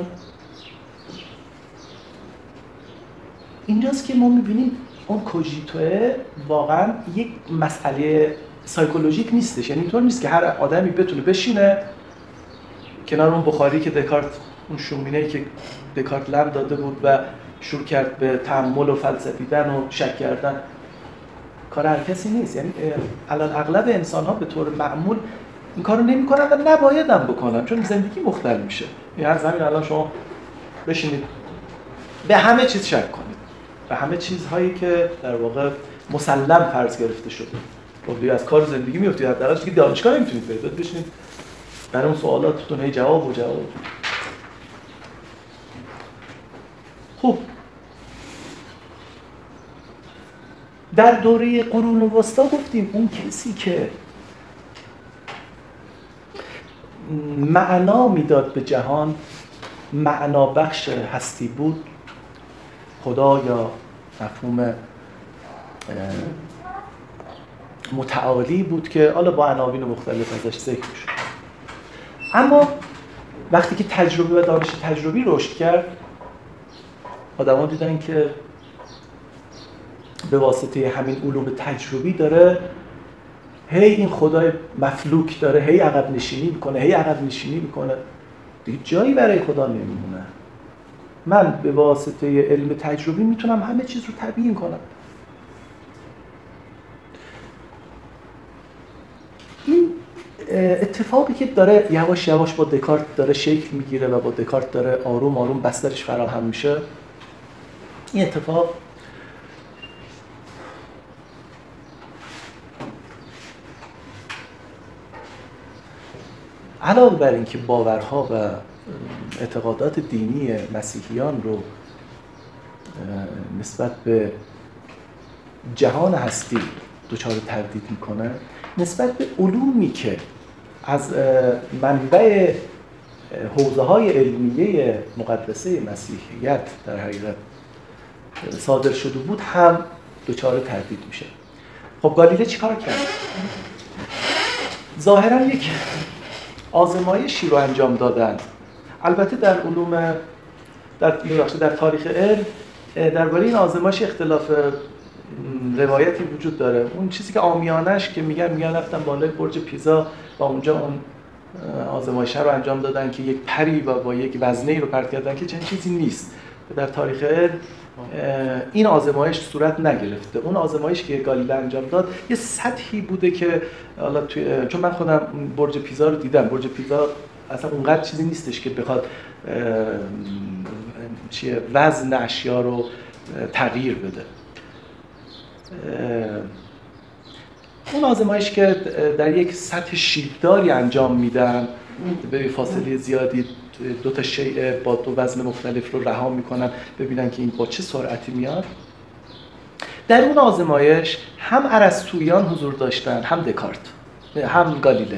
اینجاست که ما میبینیم اون کوژیتوه واقعا یک مسئله سایکولوژیک نیستش. یعنی اینطور نیست که هر آدمی بتونه بشینه کنار اون بخاری که دکارت، اون شومینه‌ای که دکارت لم داده بود و شروع کرد به تأمل و فلسفیدن و شک کردن. کار هر کسی نیست. یعنی الان اغلب انسان‌ها به طور معمول این کارو نمی‌کنن و نباید هم بکنن، چون زندگی مختل میشه. یعنی از همین الان شما بشینید به همه چیز شک کنید، به همه چیزهایی که در واقع مسلم فرض گرفته شده. خب از کار زندگی میافتید، حداقل دیگه دانشگاه نمیتونید برید بشینید برای اون سوالاتتون هی جواب. خب در دوره قرون وسطا گفتیم اون کسی که معنا میداد به جهان، معنا بخش هستی بود، خدا یا مفهوم متعالی بود که حالا با عناوین مختلف ازش ذکر شد. اما وقتی که تجربه و دانش تجربی رشد کرد، آدم‌ها دیدن که به واسطه همین علوم تجربی داره هی این خدای مفلوک داره هی عقب نشینی میکنه، دیگه جایی برای خدا نمیمونه. من به واسطه علم تجربی میتونم همه چیز رو تبیین کنم. این اتفاقی که داره یواش یواش با دکارت داره شکل میگیره و با دکارت داره آروم آروم بسترش فراهم میشه، این اتفاق علاوه بر اینکه باورها و اعتقادات دینی مسیحیان رو نسبت به جهان هستی دچار تردید میکنه، نسبت به علومی که از منبع حوزه‌های علمیه مقدسه مسیحیت در حقیقت صادر شده بود هم دچار تردید میشه. خب گالیله چیکار کرد؟ ظاهراً یک آزمایشی رو انجام دادن. البته در علوم در تاریخ علم درباره این آزمایش اختلاف روایتی وجود داره. اون چیزی که عامیانش که میگن رفتن بالای برج پیزا و اونجا اون آزمایش رو انجام دادن که یک پری و با یک وزنه‌ای رو پرت کردن که چنین چیزی نیست. در تاریخ علم این آزمایش صورت نگرفته. اون آزمایش که گالیله انجام داد یه سطحی بوده که حالا چون من خودم برج پیزا رو دیدم، برج پیزا اصلا اونقدر چیزی نیستش که بخواد وزن اشیا رو تغییر بده. اون آزمایش که در یک سطح شیبداری انجام میدن، به فاصله زیادی دو تا شیء با دو وزن مختلف رو رها میکنن ببینن که این با چه سرعتی میاد. در اون آزمایش هم ارسطویان حضور داشتن، هم دکارت، هم گالیله.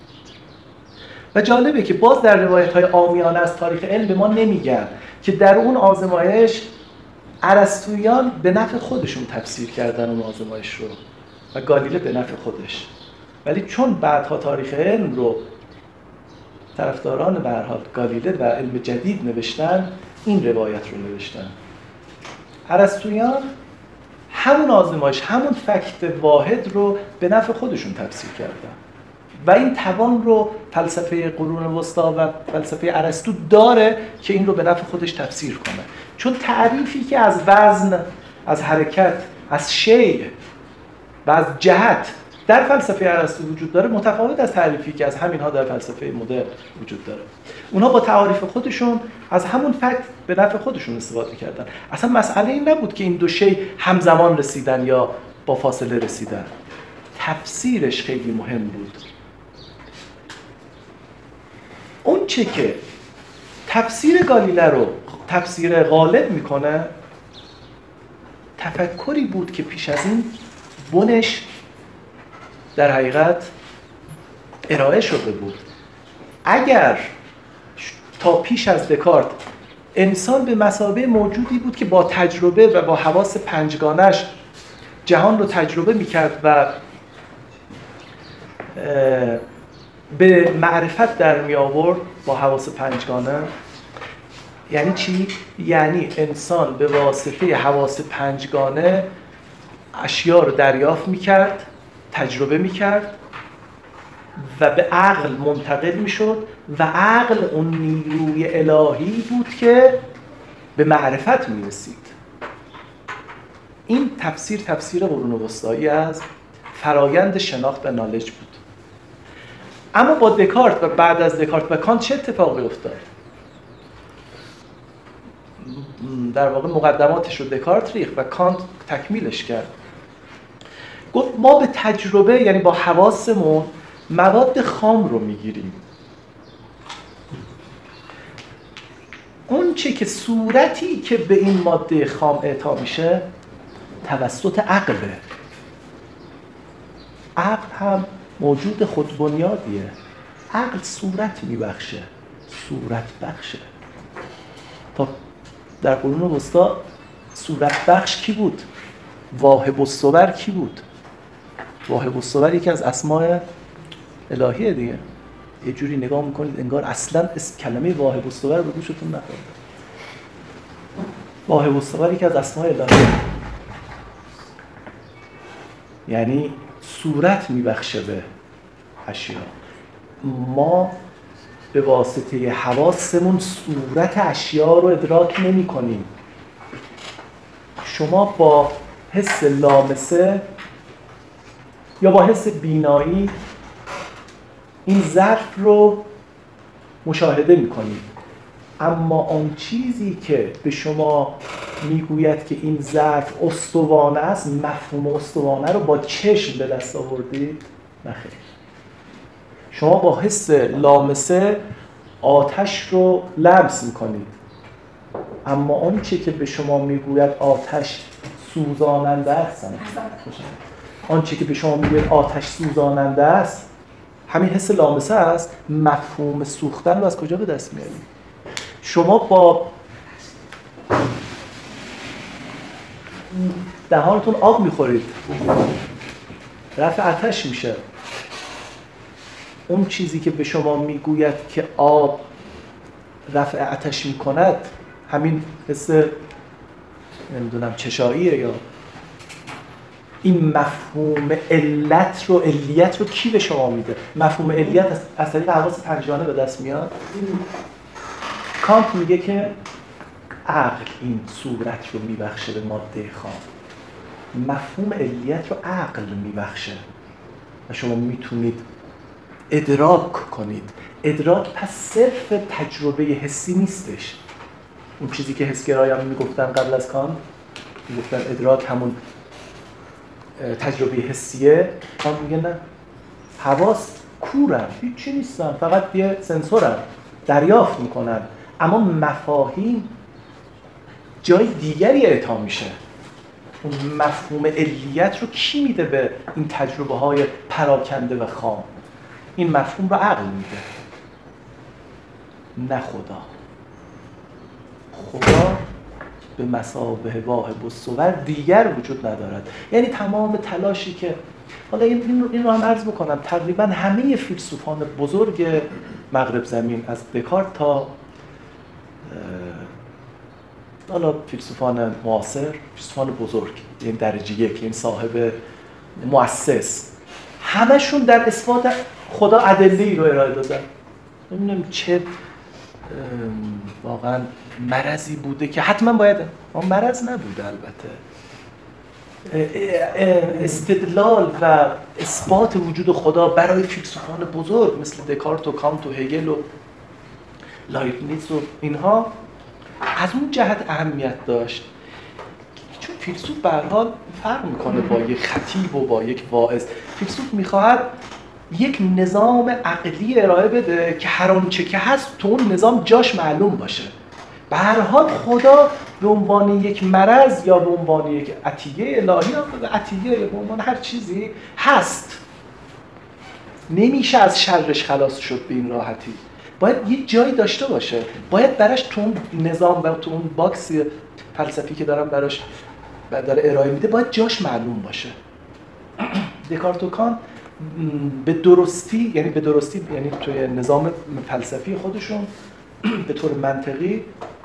و جالبه که باز در روایت‌های عامیانه از تاریخ علم به ما نمیگن که در اون آزمایش ارسطویان به نفع خودشون تفسیر کردن اون آزمایش رو و گالیله به نفع خودش. ولی چون بعدها تاریخ علم رو طرفداران به هر حال گالیله و علم جدید نوشتن، این روایت رو نوشتن. ارسطویان همون آزمایش، همون فکت واحد رو به نفع خودشون تفسیر کردن و این توان رو فلسفه قرون وسطی و فلسفه ارسطو داره که این رو به نفع خودش تفسیر کنه. چون تعریفی که از وزن، از حرکت، از شیء و از جهت در فلسفه ارسطو وجود داره متفاوت از تعریفی که از همینها در فلسفه مدرن وجود داره. اونها با تعاریف خودشون از همون فکت به نفع خودشون استفاده کردن. اصلا مسئله این نبود که این دو شیء همزمان رسیدن یا با فاصله رسیدن. تفسیرش خیلی مهم بود. اون چه که تفسیر گالیله رو تفسیر غالب میکنه، تفکری بود که پیش از این بنش در حقیقت ارائه شده بود. اگر تا پیش از دکارت انسان به مثابه موجودی بود که با تجربه و با حواس پنجگانش جهان رو تجربه میکرد و به معرفت در می آورد با حواس پنجگانه، یعنی چی؟ یعنی انسان به واسطه حواس پنجگانه اشیا رو دریافت میکرد، تجربه میکرد و به عقل منتقل میشد و عقل اون نیروی الهی بود که به معرفت میرسید. این تفسیر قرون وسطایی از فرایند شناخت و نالج بود. اما با دکارت و بعد از دکارت و کانت چه اتفاقی افتاد؟ در واقع مقدماتش رو دکارت ریخت و کانت تکمیلش کرد. گفت ما به تجربه، یعنی با حواسمون، مواد خام رو میگیریم. اون چه که صورتی که به این ماده خام اعطا میشه توسط عقله. عقل هم موجود خودبنیادیه. عقل صورت میبخشه، صورت بخشه. تا در قرون وسطا صورت بخش کی بود؟ واهب الصور کی بود؟ واهب الصور یکی از اسماء الهیه دیگه. یه جوری نگاه میکنید انگار اصلا کلمه واهب الصور به گوشتون نخورده. واهب الصور یکی از اسماء الهیه، یعنی صورت میبخشه به اشیا. ما به واسطه حواسمون صورت اشیا رو ادراک نمی کنیم. شما با حس لامسه یا با حس بینایی این ظرف رو مشاهده می کنید، اما آن چیزی که به شما میگوید که این ظرف استوانه است، مفهوم استوانه رو با چشم به دست آوردید؟ نخیر. شما با حس لامسه آتش رو لمس میکنید، اما آنچه که به شما میگوید آتش سوزاننده است، آنچه که به شما میگوید آتش سوزاننده است همین حس لامسه است. مفهوم سوختن رو از کجا به دست میارید؟ شما با دهانتون آب میخورید، رفع آتش میشه. اون چیزی که به شما میگوید که آب رفع آتش میکند همین حس نمیدونم چشاییه. یا این مفهوم علت رو، علیت رو کی به شما میده؟ مفهوم علیت از طریق حواس پنجگانه به دست میاد. کانت میگه که عقل این صورت رو میبخشه به ماده خام. مفهوم علیت رو عقل میبخشه و شما میتونید ادراک کنید. ادراک پس صرف تجربه حسی نیستش. اون چیزی که حسگرایان میگفتن قبل از کانت، میگفتن ادراک همون تجربه حسیه. کانت میگه نه، حواس کورن، هیچی نیستن، فقط یه سنسورن، دریافت میکنن، اما مفاهیم جای دیگری اعطا میشه. اون مفهوم علیت رو کی میده به این تجربه های پراکنده و خام؟ این مفهوم رو عقل میده، نه خدا. خدا به مثابه واهب الصور دیگر وجود ندارد. یعنی تمام تلاشی که حالا این رو هم عرض بکنم، تقریبا همه فیلسوفان بزرگ مغرب زمین از دکارت تا حالا فیلسوفان معاصر، فیلسوفان بزرگ، یعنی درجه یک، یعنی صاحب مؤسس، همشون در اثبات خدا ادله‌ای رو ارائه دادن. نمیدونم چه واقعا مرضی بوده که حتما باید، مرض نبوده البته، استدلال و اثبات وجود خدا برای فیلسوفان بزرگ مثل دکارت و کانت و هگل و لایبنیتز و اینها از اون جهت اهمیت داشت چون فیلسوف به هر حال فرق میکنه با یک خطیب و با یک واعظ. فیلسوف میخواهد یک نظام عقلی ارائه بده که هر آنچه که هست تو اون نظام جاش معلوم باشه. به هر حال خدا به عنوان یک مرض یا به عنوان یک عطیه الهی یا عطیه یا به عنوان هر چیزی هست، نمیشه از شرش خلاص شد به این راحتی. باید یه جایی داشته باشه، باید براش تو اون نظام و تو اون باکس فلسفی که داره ارائه میده باید جاش معلوم باشه. دکارت و کانت به درستی یعنی توی نظام فلسفی خودشون به طور منطقی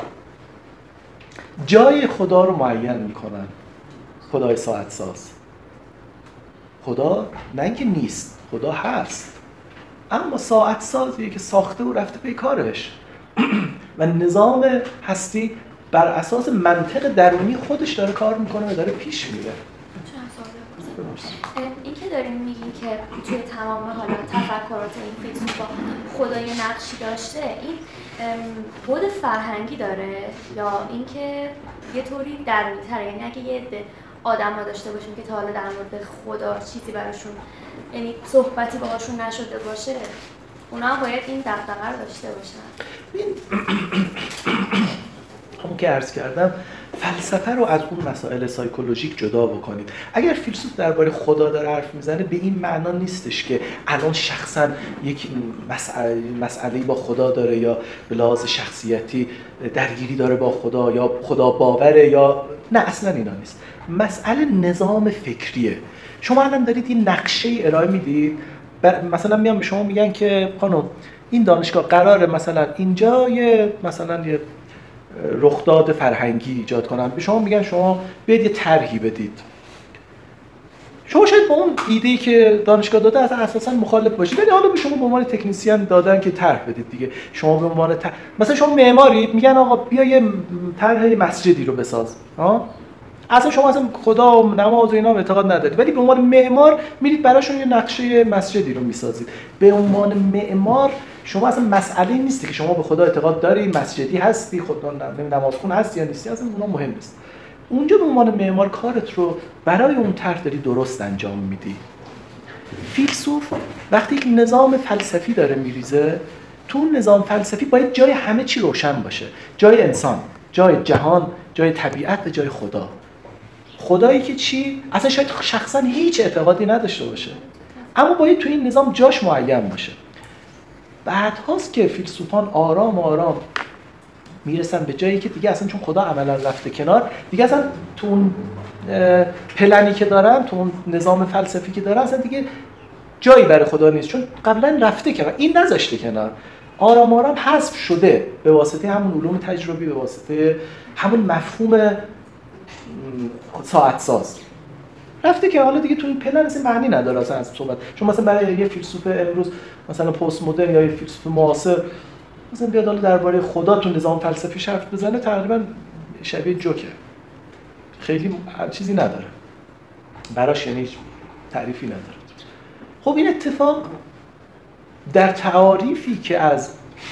جای خدا رو معین میکنن. خدای ساعت ساز. خدا نه اینکه نیست، خدا هست، اما ساعت سازیه که ساخته و رفته پی کارش و نظام هستی بر اساس منطق درونی خودش داره کار میکنه و داره پیش میره. این که داریم میگیم که توی تمام حالا تفکرات این فیلسوفا خدا یه نقشی داشته، این بود فرهنگی داره یا اینکه یه طوری درونی‌تره؟ یعنی اگه یه عده آدم‌ها داشته باشیم که تا حالا در مورد خدا چیزی براشون، یعنی صحبتی باهاشون نشده باشه، اونا هم باید این دغدغه رو داشته باشن. همون که عرض کردم فلسفه رو از اون مسائل سایکولوژیک جدا بکنید. اگر فیلسوف درباره خدا داره حرف میزنه به این معنا نیستش که الان شخصا یک مسئله‌ای با خدا داره یا به لحاظ شخصیتی درگیری داره با خدا یا خدا باوره یا نه، اصلا اینا نیست. مسئله نظام فکریه. شما الان دارید این نقشه ارائه میدید، مثلا میان به شما میگن که خانم این دانشگاه قراره مثلا اینجا مثلا یه رخداد فرهنگی ایجاد کنن، به شما میگن شما بیاید یه طرحی بدید. شما شاید با اون ایده‌ای که دانشگاه داده اساسا مخالف باشید، ولی حالا به شما به عنوان تکنسین دادن که طرح بدید دیگه. شما به عنوان مثلا شما معمارید، میگن آقا بیا یه طرح مسجدی رو بساز. اصلا شما اصلا خدا و نماز و اینا اعتقاد ندارید، ولی به عنوان معمار میرید براشون یه نقشه مسجدی رو میسازید. به عنوان معمار شما اصلا مسئله نیست که شما به خدا اعتقاد داری، مسجدی هستی، خدا نمازخون هستی یا نیستی، اصلا اونا مهم نیست. اونجا به عنوان معمار کارت رو برای اون طرح داری درست انجام میدی. فیلسوف وقتی یک نظام فلسفی داره میریزه، تو اون نظام فلسفی باید جای همه چی روشن باشه. جای انسان، جای جهان، جای طبیعت و جای خدا. خدایی که چی؟ اصلا شاید شخصا هیچ اعتقادی نداشته باشه، اما باید تو این نظام جاش معین باشه. بعد هاست که فیلسوفان آرام آرام میرسن به جایی که دیگه اصلا چون خدا عملا رفته کنار، دیگه اصلا تو اون پلنی که دارن، تو اون نظام فلسفی که دارن، اصلا دیگه جایی برای خدا نیست، چون قبلا رفته کنار، این نذاشته کنار. آرام آرام حذف شده به واسطه همون علوم تجربی، به واسطه همون مفهوم ساعت ساز رفته که حالا دیگه تو این پلن اصلا معنی نداره اصلا از صحبت. چون مثلا برای یه فیلسوف امروز مثلا پست مدرن یا یه فیلسوف معاصر مثلا بیاد حالا درباره خدا تو نظام فلسفی حرف بزنه، تقریبا شبیه جوکه، خیلی چیزی نداره براش، یعنی تعریفی نداره. خب این اتفاق در تعاریفی که از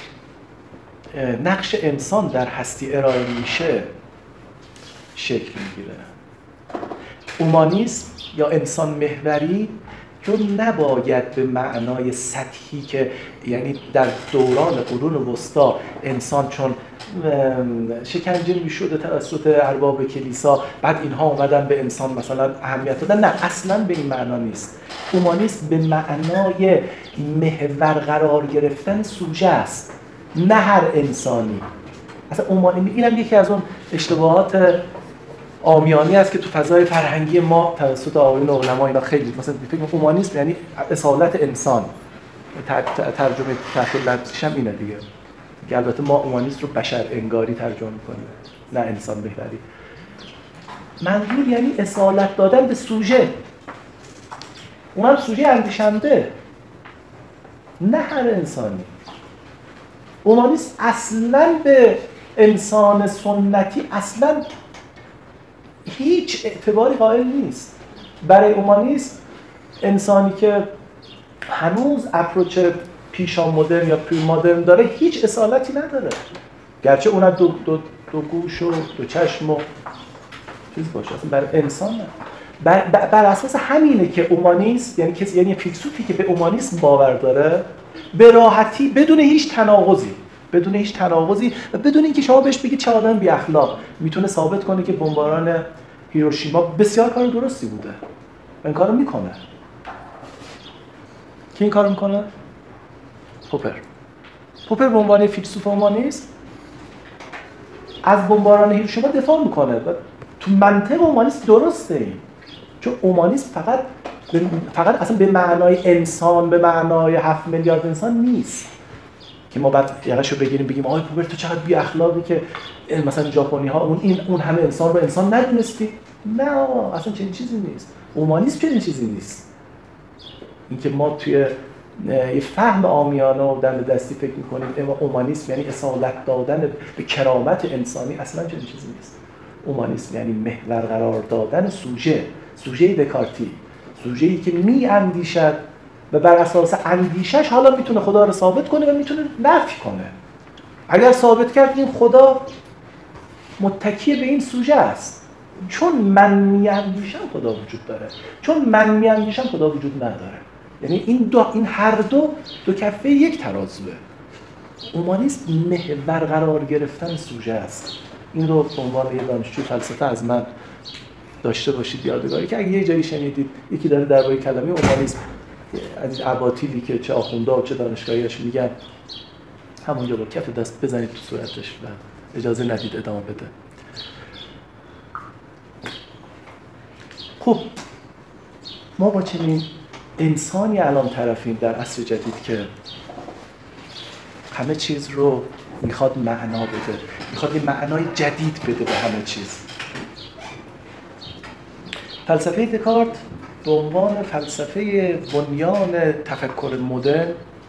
نقش انسان در هستی ارائه میشه شکل میگیره. اومانیسم یا انسان محوری چون نباید به معنای سطحی که یعنی در دوران قرون وسطا انسان چون شکنجه میشده توسط ارباب کلیسا، بعد اینها اومدن به انسان مثلا اهمیت دادن، نه اصلا به این معنا نیست. اومانیسم به معنای محور قرار گرفتن سوژه است، نه هر انسانی. اصلا اینم یکی از اون اشتباهات عامیانه است که تو فضای فرهنگی ما توسط آقایون علما اینا خیلی مثلا فکر می‌کنم اومانیسم یعنی اصالت انسان، ترجمه تحت لفظیش هم اینه دیگه، که البته ما اومانیسم رو بشر انگاری ترجمه می‌کنیم نه انسان محوری. منظور یعنی اصالت دادن به سوژه، اونم سوژه اندیشنده، نه هر انسانی. اومانیسم اصلاً به انسان سنتی اصلاً هیچ اعتباری قائل نیست. برای اومانیسم انسانی که هنوز اپروچ پیشا مدرن یا پری مدرن داره هیچ اصالتی نداره، گرچه اونم دو گوش و دو چشم و چیز باشه، اصلا برای انسان نه. بر اساس همینه که اومانیسم یعنی فیلسوفی که به اومانیسم باور داره به راحتی بدون هیچ تناقضی و بدون اینکه شما بهش بگید چه آدم بی اخلاق، میتونه ثابت کنه که بمباران هیروشیما بسیار کار درستی بوده و این کارو میکنه. کی این کارو میکنه؟ پوپر به عنوان فیلسوف اومانیسم از بمباران هیروشیما دفاع میکنه و تو منطق اومانیسم درسته این. چون اومانیسم فقط اصلا به معنای انسان، به معنای 7 میلیارد انسان نیست که ما بعد یقه‌شو بگیریم بگیم آقای پوپر تو چقدر بی اخلاقی که مثلا ژاپنی ها اون همه انسان رو انسان ندونستی. نه اصلا چنین چیزی نیست. اومانیسم چنین چیزی نیست. اینکه ما توی یه فهم عامیانه و دم دستی فکر می‌کنیم اومانیسم یعنی اصالت دادن به کرامت انسانی، اصلا چنین چیزی نیست. اومانیسم یعنی محور قرار دادن سوژه دکارتی، سوژه‌ای که می‌اندیشد و بر اساس اندیشش حالا میتونه خدا رو ثابت کنه و میتونه نفی کنه. اگر ثابت کرد این خدا متکی به این سوژه است، چون من میاندیشم خدا وجود داره، چون من میاندیشم خدا وجود نداره. یعنی این هر دو کفه یک ترازوه. اومانیسم محور قرار گرفتن سوژه است، این رو به عنوان یه دانشجوی فلسفه از من داشته باشید یادگاری، که اگه یه جایی شنیدید یکی داره درباره کلمه اومانیسم از اباطیلی که چه آخوندا و چه دانشگاهیاش میگن، همونجا با کف دست بزنید تو صورتش و اجازه ندید ادامه بده. خب ما با چنین انسانی الان طرفیم در عصر جدید که همه چیز رو میخواد معنا بده، میخواد یه معنای جدید بده به همه چیز. فلسفه دکارت به عنوان فلسفه بنیان تفکر مدرن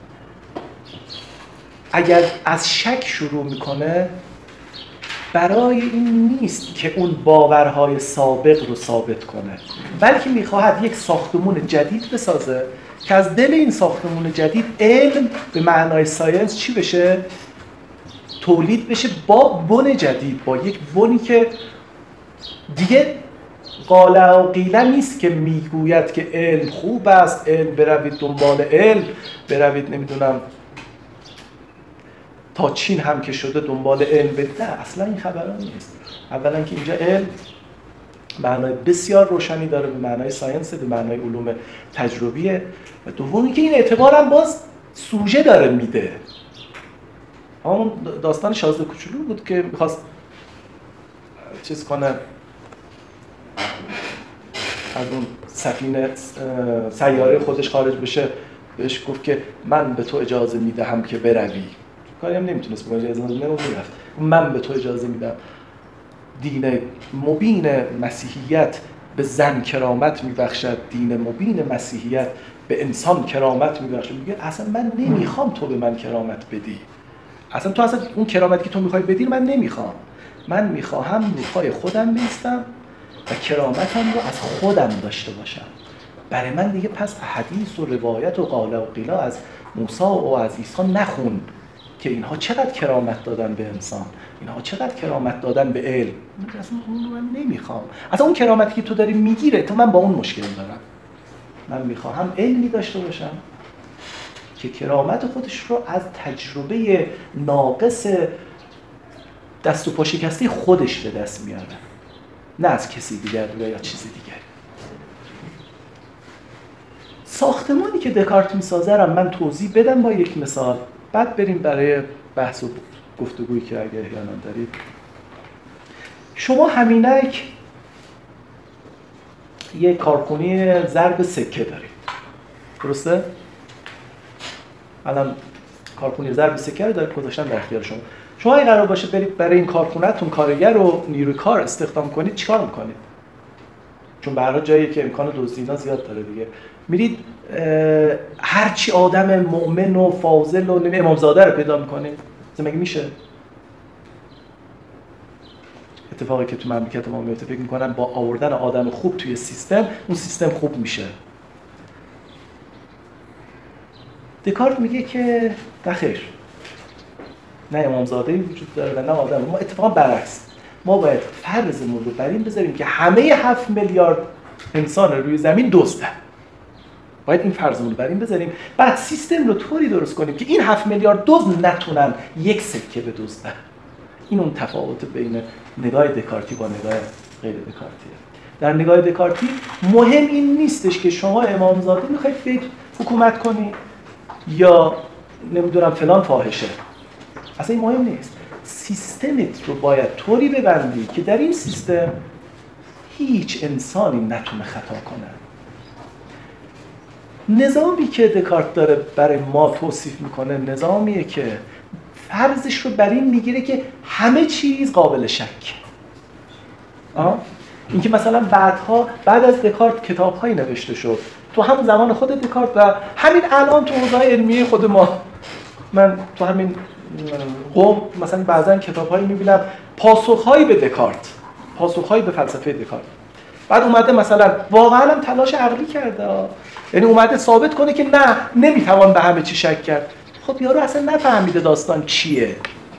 اگر از شک شروع میکنه، برای این نیست که اون باورهای سابق رو ثابت کنه، بلکه میخواهد یک ساختمون جدید بسازه که از دل این ساختمون جدید علم به معنای ساینس چی بشه؟ تولید بشه با بن جدید، با یک بنی که دیگه قال و قیل نیست که میگوید که علم خوب است، علم بروید دنبال علم، بروید نمیدونم تا چین هم که شده دنبال علم بده. نه، اصلا این خبران نیست. اولا که اینجا علم معنای بسیار روشنی داره، به معنای ساینس، به معنای علوم تجربیه، و دومی که این اعتبار هم باز سوژه داره میده. همون داستان شازده کوچولو بود که میخواست چیز کنه، از اون سفینه سیاره خودش خارج بشه، بهش گفت که من به تو اجازه میدهم که بروی. کاری هم نمیتونست بکنه، اجازه نمیدم، من به تو اجازه میدم. دین مبین مسیحیت به زن کرامت میبخشد، دین مبین مسیحیت به انسان کرامت میبخشد. میگه اصلا من نمیخوام تو به من کرامت بدی، اصلا اون کرامتی که تو میخوای بدی من نمیخوام. من میخواهم رو پای خودم بیستم و کرامتم رو از خودم داشته باشم. برای من دیگه پس حدیث و روایت و قال و قیل از موسی و از عیسی نخون که اینها چقدر کرامت دادن به انسان، اینها چقدر کرامت دادن به علم. اصلا اون رو من نمیخوام. اصلا اون کرامتی که تو داری میگیره، تو من با اون مشکل دارم. من میخواهم علمی داشته باشم که کرامت خودش رو از تجربه ناقص دست و پا شکسته خودش به دست میاره، نه از کسی دیگر یا چیزی دیگر. ساختمانی که دکارت میسازه رو من توضیح بدم با یک مثال، بعد بریم برای بحث و گفتگویی که اگه احیانا دارید. شما همینک یک کارخونه ضرب سکه دارید، درسته؟ الان کارخونه ضرب سکه رو دارید گذاشتن در اختیار شما. شما اگه قرار باشه برید برای این کارخونه‌تون کارگر و نیروی کار استخدام کنید، چیکار میکنید؟ چون برای جایی که امکان دزدینا زیاد داره دیگه، میرید هرچی آدم مؤمن و فاضل و امامزاده رو پیدا میکنید. مگه میشه؟ اتفاقی که تو مملکت ما میفته، فکر میکنن با آوردن آدم خوب توی سیستم، اون سیستم خوب میشه. دکارت میگه که نخیر، نه امامزاده‌ای وجود داره و نه آدم. ما اتفاقا برعکس، ما باید فرضمون رو بر این بذاریم که همه 7 میلیارد انسان روی زمین دزدن. باید این فرضمون رو بر این بذاریم، بعد سیستم رو طوری درست کنیم که این 7 میلیارد دزد نتونن یک سکه بدزدن. این اون تفاوت بین نگاه دکارتی با نگاه غیر دکارتیه. در نگاه دکارتی مهم این نیستش که شما امامزاده میخواید برید حکومت کنی یا نمیدونم فلان فاحشه، اصلا این مهم نیست. سیستمت رو باید طوری ببندی که در این سیستم هیچ انسانی نتونه خطا کنه. نظامی که دکارت داره برای ما توصیف میکنه نظامیه که فرضش رو بر این میگیره که همه چیز قابل شک. اینکه مثلا بعد از دکارت کتاب‌هایی نوشته شد تو همون زمان خود دکارت و همین الان تو حوزه علمیه خود ما، من تو همین قوم مثلا بعضن کتاب‌هایی می‌بینم پاسخ‌هایی به دکارت، پاسخ‌هایی به فلسفه دکارت. بعد اومده مثلا واقعا هم تلاش عقلی کرده، یعنی اومده ثابت کنه که نه، نمیتوان به همه چی شک کرد. خب یارو اصلا نفهمیده داستان چیه،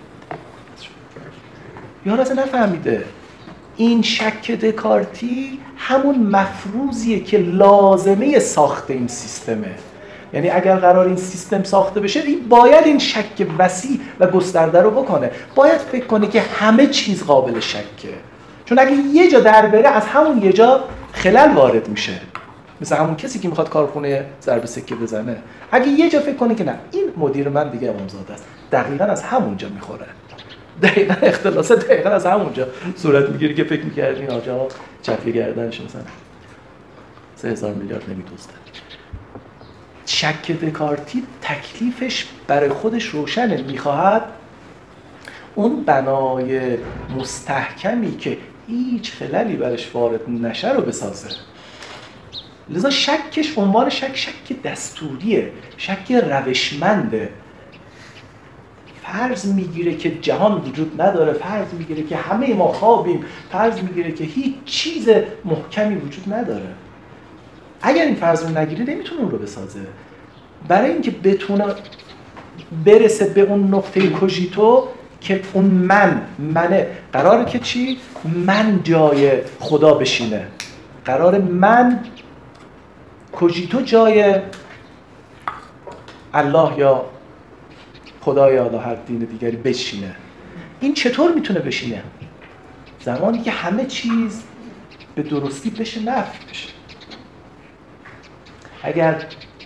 یارو اصلا نفهمیده. این شک دکارتی همون مفروضیه که لازمه ساخت این سیستمه. یعنی اگر قرار این سیستم ساخته بشه، این باید این شک وسیع و گسترده رو بکنه. باید فکر کنه که همه چیز قابل شکه، چون اگه یه جا در بره از همون یه جا خلل وارد میشه. مثل همون کسی که میخواد کارخونه ضرب سکه بزنه، اگه یه جا فکر کنه که نه این مدیر من دیگه امامزاده است، دقیقاً از همونجا میخوره. دقیقاً اختلاسات دقیقاً از همونجا صورت میگیره که فکر می‌کردین آقا چفیه گردنش مثلا 3000 میلیارد نمی‌دزده. شک دکارتی تکلیفش برای خودش روشنه، میخواهد اون بنای مستحکمی که هیچ خللی برش وارد نشه رو بسازه. لذا شکش عنوان شک دستوریه، شک روشمنده. فرض میگیره که جهان وجود نداره، فرض میگیره که همه ما خوابیم، فرض میگیره که هیچ چیز محکمی وجود نداره. اگر این فرض رو نگیره نمیتونه اون رو بسازه. برای اینکه بتونه برسه به اون نقطه کوژیتو که اون منه، قراره که چی؟ من جای خدا بشینه. قرار من کوژیتو جای الله یا خدا یا هر دین دیگری بشینه. این چطور میتونه بشینه؟ زمانی که همه چیز به درستی بشه نفی بشه. اگر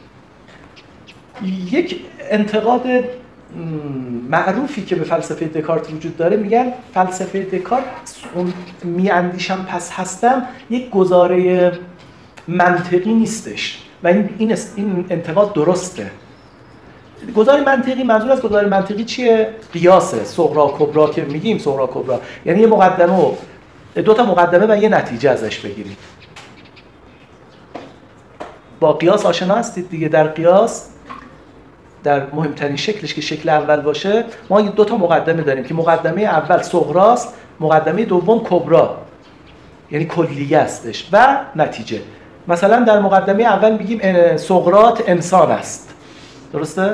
یک انتقاد معروفی که به فلسفه دکارت وجود داره، میگن فلسفه دکارت اون میاندیشم پس هستم یک گزاره منطقی نیستش و این انتقاد درسته. گزاره منطقی، منظور از گزاره منطقی چیه؟ قیاسه، صغرا کبرا که میگیم. صغرا کبرا یعنی یه مقدمه، دو تا مقدمه و یه نتیجه ازش بگیریم. با قیاس آشنا هستید دیگه. در قیاس در مهمترین شکلش که شکل اول باشه، ما دو تا مقدمه داریم که مقدمه اول صغراست، مقدمه دوم کبرا یعنی کلیه استش و نتیجه. مثلا در مقدمه اول میگیم سقراط انسان است، درسته؟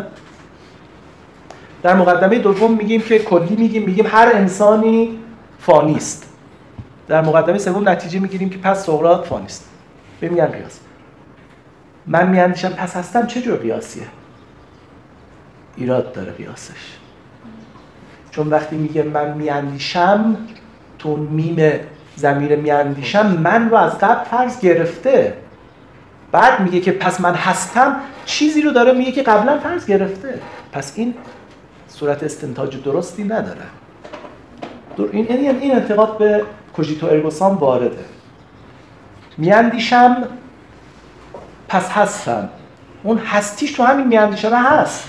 در مقدمه دوم میگیم که کلی میگیم هر انسانی فانی است. در مقدمه سوم نتیجه میگیریم که پس سقراط فانی است. میگن قیاس. من میاندیشم پس هستم چه جور قیاسیه؟ ایراد داره قیاسش. چون وقتی میگه من میاندیشم، تو میم ضمیر میاندیشم من رو از قبل فرض گرفته. بعد میگه که پس من هستم، چیزی رو داره میگه که قبلا فرض گرفته. پس این صورت استنتاج درستی نداره. این انتقاد به کوژیتو ارگو سام وارده. میاندیشم پس هستم، اون هستیش تو همین میاندیشم هست.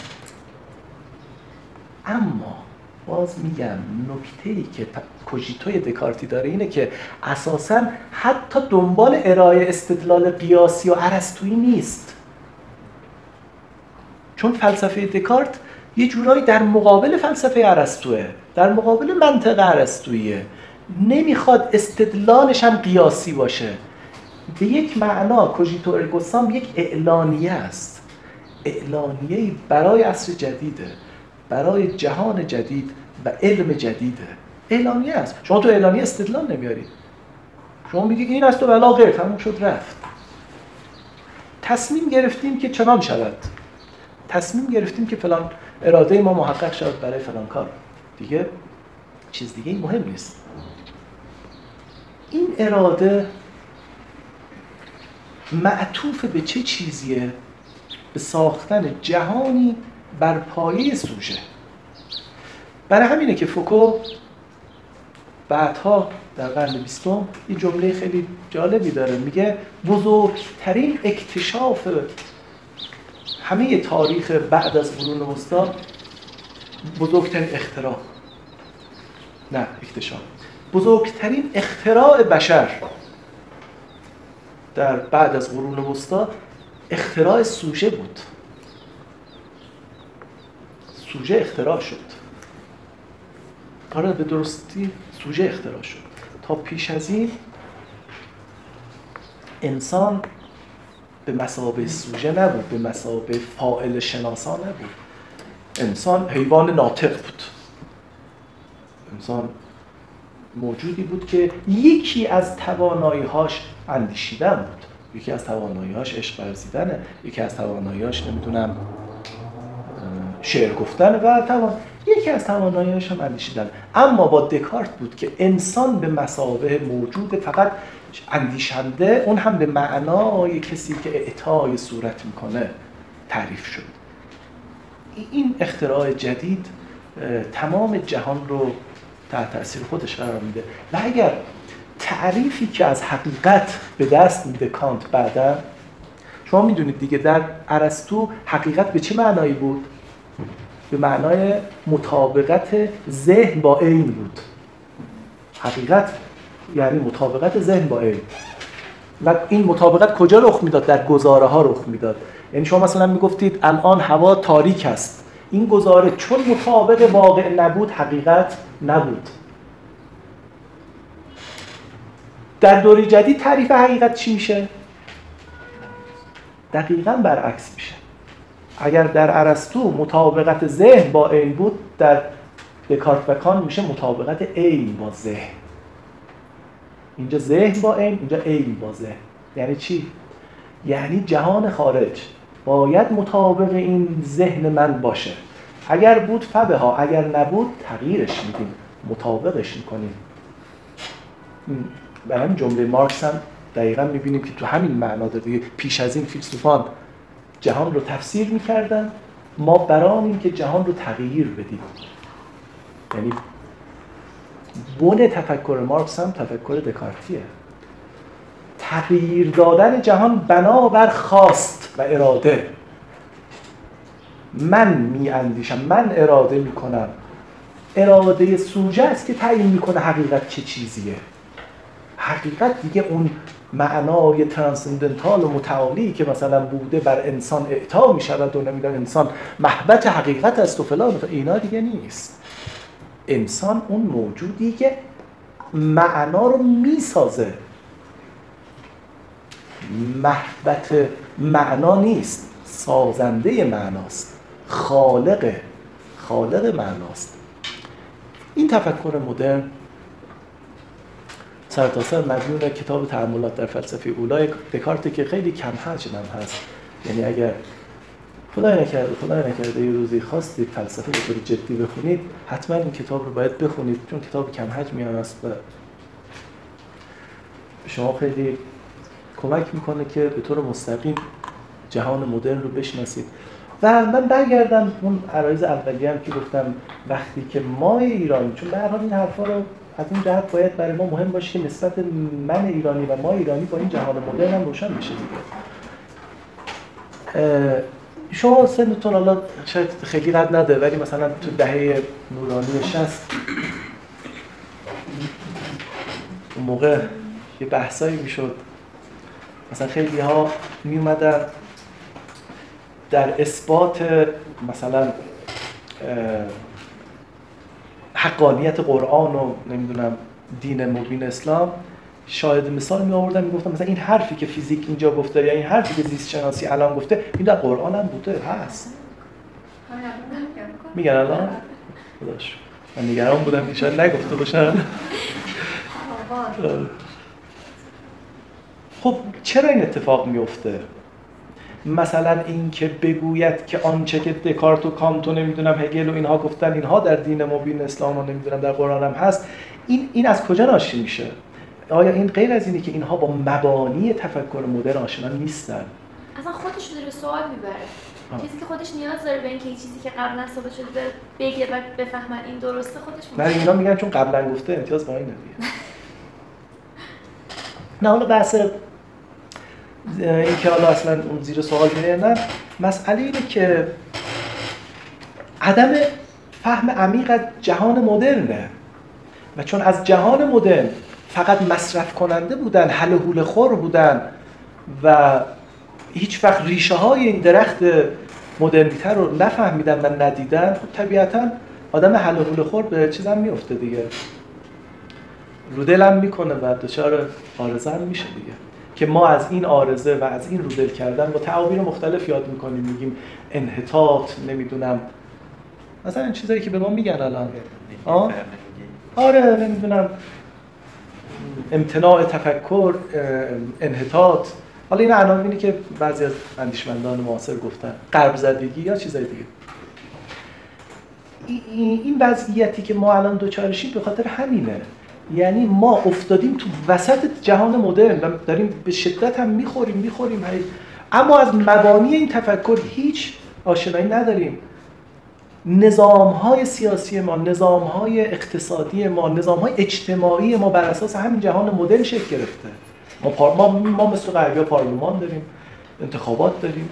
اما باز میگم نکته‌ای که کوژیتوی دکارتی داره اینه که اساساً حتی دنبال ارائه استدلال قیاسی و ارسطویی نیست. چون فلسفه دکارت یه جورایی در مقابل فلسفه ارسطوئه، در مقابل منطق ارسطوییه. نمیخواد استدلالش هم قیاسی باشه. به یک معنا کوژیتو ارگو سام یک اعلانیه است. اعلانیه‌ای برای عصر جدیده، برای جهان جدید و علم جدیده. اعلانیه است. شما تو اعلانیه استدلال نمیارید. شما میگید این است و بلا غیر، تموم شد رفت. تصمیم گرفتیم که چنان شود. تصمیم گرفتیم که فلان اراده ما محقق شود برای فلان کار. دیگه چیز دیگه این مهم نیست. این اراده معطوف به چه چیزیه؟ به ساختن جهانی بر پایه سوژه. برای همینه که فوکو بعدها در قرن 20 یه جمله خیلی جالبی داره، میگه بزرگترین اکتشاف همه تاریخ بعد از قرون وسطا، بزرگترین اختراع، نه اکتشاف، بزرگترین اختراع بشر در بعد از قرون وسطا اختراع سوژه بود. سوژه اختراع شد. آره به درستی سوژه اختراع شد. تا پیش از این انسان به مثابه سوژه نبود، به مثابه فاعل شناسا نبود. انسان حیوان ناطق بود. انسان موجودی بود که یکی از توانایی‌هاش اندیشیدن بود، یکی از توانایی‌هاش عشق ورزیدنه، یکی از توانایی‌هاش نمیدونم شعر گفتن و یکی از توانایی‌هاش هم اندیشیدن. اما با دکارت بود که انسان به مثابه موجود فقط اندیشنده، اون هم به معنای کسی که اعطای صورت میکنه تعریف شد. این اختراع جدید تمام جهان رو تحت تأثیر خودش قرار میده و اگر تعریفی که از حقیقت به دست میده کانت بعداً، شما میدونید دیگه در ارسطو حقیقت به چه معنایی بود؟ به معنای مطابقت ذهن با عین بود. حقیقت یعنی مطابقت ذهن با عین. و این مطابقت کجا رخ میداد؟ در گزاره ها رخ میداد. یعنی شما مثلا میگفتید الان هوا تاریک است، این گزاره چون مطابق واقع نبود حقیقت نبود. در دوره جدید تعریف حقیقت چی میشه؟ دقیقاً برعکس میشه. اگر در ارسطو مطابقت ذهن با عین بود، در دکارت و کانت میشه مطابقت عین با ذهن. اینجا ذهن با عین، اینجا عین با ذهن. یعنی چی؟ یعنی جهان خارج باید مطابق این ذهن من باشه. اگر بود فبها، اگر نبود تغییرش میدیم، مطابقش میکنیم. به همین جمله مارکس هم دقیقاً میبینیم که تو همین معنا داره. پیش از این فیلسوفان جهان رو تفسیر میکردن، ما برامیم که جهان رو تغییر بدیم. یعنی بن تفکر مارکس هم تفکر دکارتیه. تغییر دادن جهان بنابر خواست و اراده. من میاندیشم، من اراده میکنم. اراده سوژه است که تعیین میکنه حقیقت چه چیزیه. حقیقت دیگه اون معنای ترانسندنتال و متعالی که مثلا بوده بر انسان اعطا میشود و نمیدونم انسان محبت حقیقت است و فلان، اینا دیگه نیست. انسان اون موجودی که معنا رو میسازه. محبت معنا نیست، سازنده معناست، خالق معناست. این تفکر مدرن سرتاسر مدیون کتاب تأملات در فلسفه اولای دکارت که خیلی کم حجم هم هست. یعنی اگر خدای نکرده یه روزی خواستید فلسفه به طور جدی بخونید، حتما این کتاب رو باید بخونید، چون کتاب کم حجمی هست و به شما خیلی کمک میکنه که به طور مستقیم جهان مدرن رو بشناسید. و من برگردم اون عرایض اولیه هم که گفتم، وقتی که ما ایرانی، چون به هر حال این حرفا رو از این جهت باید برای ما مهم باشه که نسبت من ایرانی و ما ایرانی با این جهان مدرن هم روشن بشه دیگه. شما سنتون حالا شاید خیلی رد نده، ولی مثلا تو دهه نورانی 60 اون موقع یه بحثایی میشد، مثلا خیلی ها می اومدن در اثبات مثلا حقانیت قرآن و نمیدونم دین مبین اسلام شاهد مثال می آوردن، می گفتن مثلا این حرفی که فیزیک اینجا گفته یا این حرفی که زیست شناسی الان گفته این در قرآن هم بوده هست. میگن الان؟ خداش من نگران بودم که شاید نگفته باشن. خب چرا این اتفاق میفته؟ مثلا این که بگوید که آنچه که دکارت و کانت و نمیدونم هگل و اینها گفتن اینها در دین مبین اسلام و نمیدونم در قرآن هم هست، این از کجا ناشی میشه؟ آیا این غیر از اینه که اینها با مبانی تفکر مدرن آشنا نیستن؟ اصلا خودش رو به سوال میبره. چیزی که خودش نیاز داره به اینکه چیزی که قبلا ثابت شده بگه و بفهمن این درسته خودش نه اینا میگن چون قبلا گفته امتیاز با اینه دیگه. نه حالا بحث این که حالا اصلا اون زیر سوال میره، نه مسئله اینه که عدم فهم عمیق از جهان مدرنه و چون از جهان مدرن فقط مصرف کننده بودن، حل و حول خور بودن و هیچ وقت ریشه های این درخت مدرنیته رو نفهمیدن و ندیدن، خب طبیعتاً آدم حل و حول خور به چیزام میفته دیگه، رودل هم میکنه و دچار عارضه هم میشه دیگه. که ما از این عارضه و از این رودل کردن با تعابیر مختلف یاد میکنیم، میگیم انحطاط، نمیدونم مثلا این چیزایی که به ما میگن الان آره نمیدونم امتناع تفکر، انحطاط، حالا این عناوینی که بعضی از اندیشمندان معاصر گفتن، غرب زدگی یا چیزای دیگه. این وضعیتی که ما الان دوچارشیم به خاطر همینه. یعنی ما افتادیم تو وسط جهان مدرن و داریم به شدت هم میخوریم اما از مبانی این تفکر هیچ آشنایی نداریم. نظام‌های سیاسی ما، نظام‌های اقتصادی ما، نظام‌های اجتماعی ما بر اساس همین جهان مدرن شکل گرفته. ما مثل غربی‌ها پارلمان داریم، انتخابات داریم،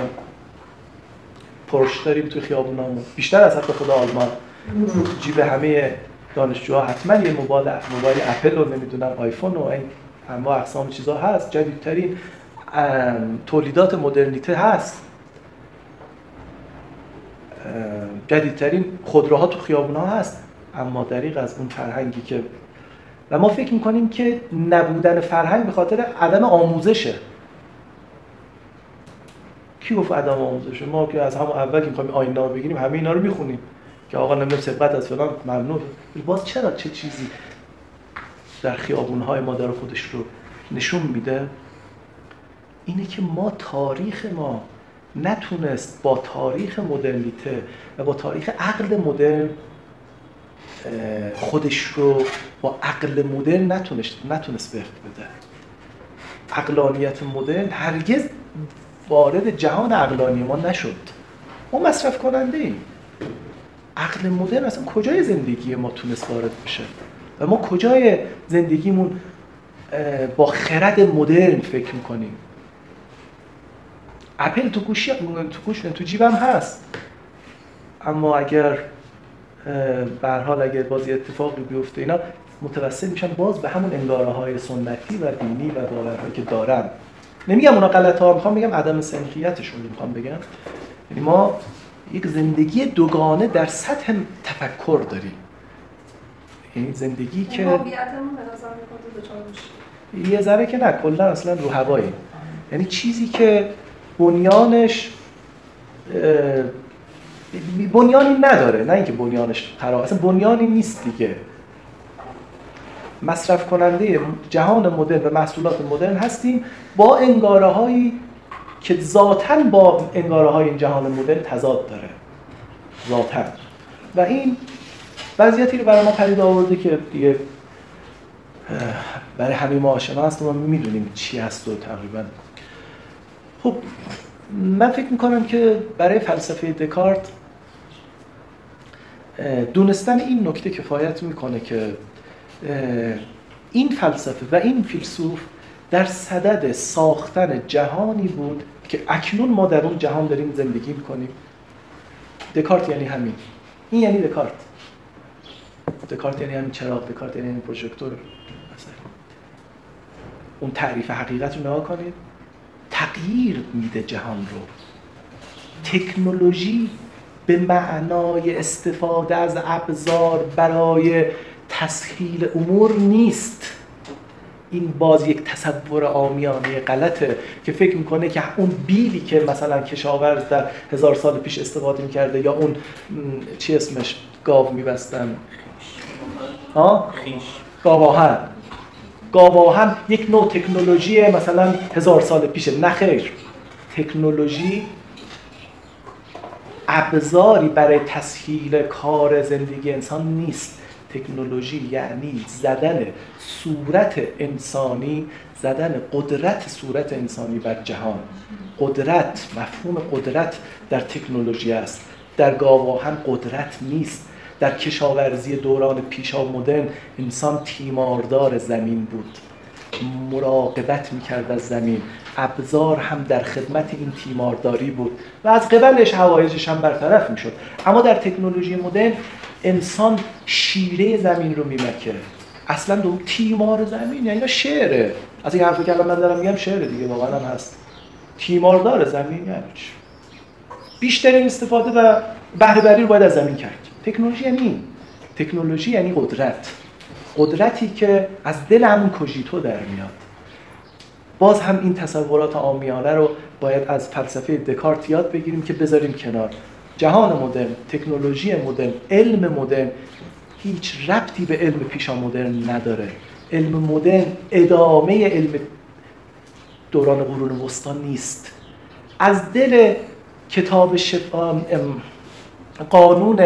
پرش داریم تو خیابونامون، بیشتر از حتی خود آلمان. جیب همه دانشجوها حتما یه موبایل اپل رو نمیدونم آیفون و این انواع اقسام چیزا هست. جدیدترین تولیدات مدرنیته هست. جدیدترین خودروها تو خیابون‌ها هست. اما دریغ از اون فرهنگی که و ما فکر می‌کنیم که نبودن فرهنگ به خاطر عدم آموزشه. کی گفت عدم آموزشه؟ ما که از همون اول که می‌خوایم آیین‌ها رو بگیریم همه اینا رو می‌خونیم که آقا نمی‌دونم سبقت از فلان ممنوع. باز چرا چه چیزی در خیابون‌های ما داره خودش رو نشون میده؟ اینه که ما تاریخ ما نتونست با تاریخ مدرنیته و با تاریخ عقل مدرن خودش رو با عقل مدرن نتونست وفق بده. عقلانیت مدرن هرگز وارد جهان عقلانی ما نشد. ما مصرف کننده ایم. عقل مدرن اصلا کجای زندگی ما تونست وارد بشه و ما کجای زندگیمون با خرد مدرن فکر میکنیم. اپل تو جیبم هست، اما اگر به هر حال اگر بازی اتفاقی بیفته اینا متوسل میشن باز به همون انگاره‌های سنتی و دینی و باورهایی که دارن. نمیگم اونا غلط‌ها، میخوام بگم عدم سنخیتشون رو میخوام بگم. یعنی ما یک زندگی دوگانه در سطح تفکر داریم. یعنی زندگی که هویتمون به نظر میاد دوچار میشه. یه ذره که نه، کلا اصلا رو هوایی. یعنی چیزی که بنیانش بنیانی نداره، نه اینکه بنیانش خراب، اصلا بنیانی نیست دیگه. مصرف کننده جهان مدرن و محصولات مدرن هستیم با انگاره‌هایی که ذاتاً با انگاره‌های این جهان مدرن تضاد داره ذاتاً. و این وضعیتی رو برای ما پدید آورده که دیگه برای همه ما آشنا هست و ما می‌دونیم چی هست و تقریباً. خب من فکر میکنم که برای فلسفه دکارت دونستن این نکته کفایت میکنه که این فلسفه و این فیلسوف در صدد ساختن جهانی بود که اکنون ما در اون جهان داریم زندگی میکنیم. دکارت یعنی همین. این یعنی دکارت. دکارت یعنی همین چراغ، دکارت یعنی همین پروژکتور. مثلا اون تعریف حقیقت رو نگاه کنید. تغییر میده جهان رو. تکنولوژی به معنای استفاده از ابزار برای تسهیل امور نیست. این باز یک تصور عامیانه غلطه که فکر میکنه که اون بیلی که مثلا کشاورز در 1000 سال پیش استفاده میکرده یا اون چی اسمش گاو میبستن خیش گاواهن یک نوع تکنولوژی مثلا 1000 سال پیشه. نه خیر، تکنولوژی ابزاری برای تسهیل کار زندگی انسان نیست. تکنولوژی یعنی زدن صورت انسانی، زدن قدرت صورت انسانی بر جهان. قدرت، مفهوم قدرت در تکنولوژی است. در گاواهن قدرت نیست. در کشاورزی دوران پیشا مدرن انسان تیماردار زمین بود، مراقبت میکرد از زمین، ابزار هم در خدمت این تیمارداری بود و از قبلش حوایجش هم برطرف میشد. اما در تکنولوژی مدرن انسان شیره زمین رو میمکه. اصلا دو تیمار زمین یعنی شعره. از این حرفی که الان من دارم میگم شعره دیگه، واقعا هم هست. تیماردار زمین یعنی چی؟ بیشترین استفاده و بهره بری رو باید از زمین کرد. تکنولوژی یعنی این. تکنولوژی یعنی قدرت. قدرتی که از دل همون کوژیتو در میاد. باز هم این تصورات عامیانه رو باید از فلسفه دکارت یاد بگیریم که بذاریم کنار. جهان مدرن، تکنولوژی مدرن، علم مدرن هیچ ربطی به علم پیشا مدرن نداره. علم مدرن ادامه علم دوران قرون وسطا نیست. از دل کتاب قانون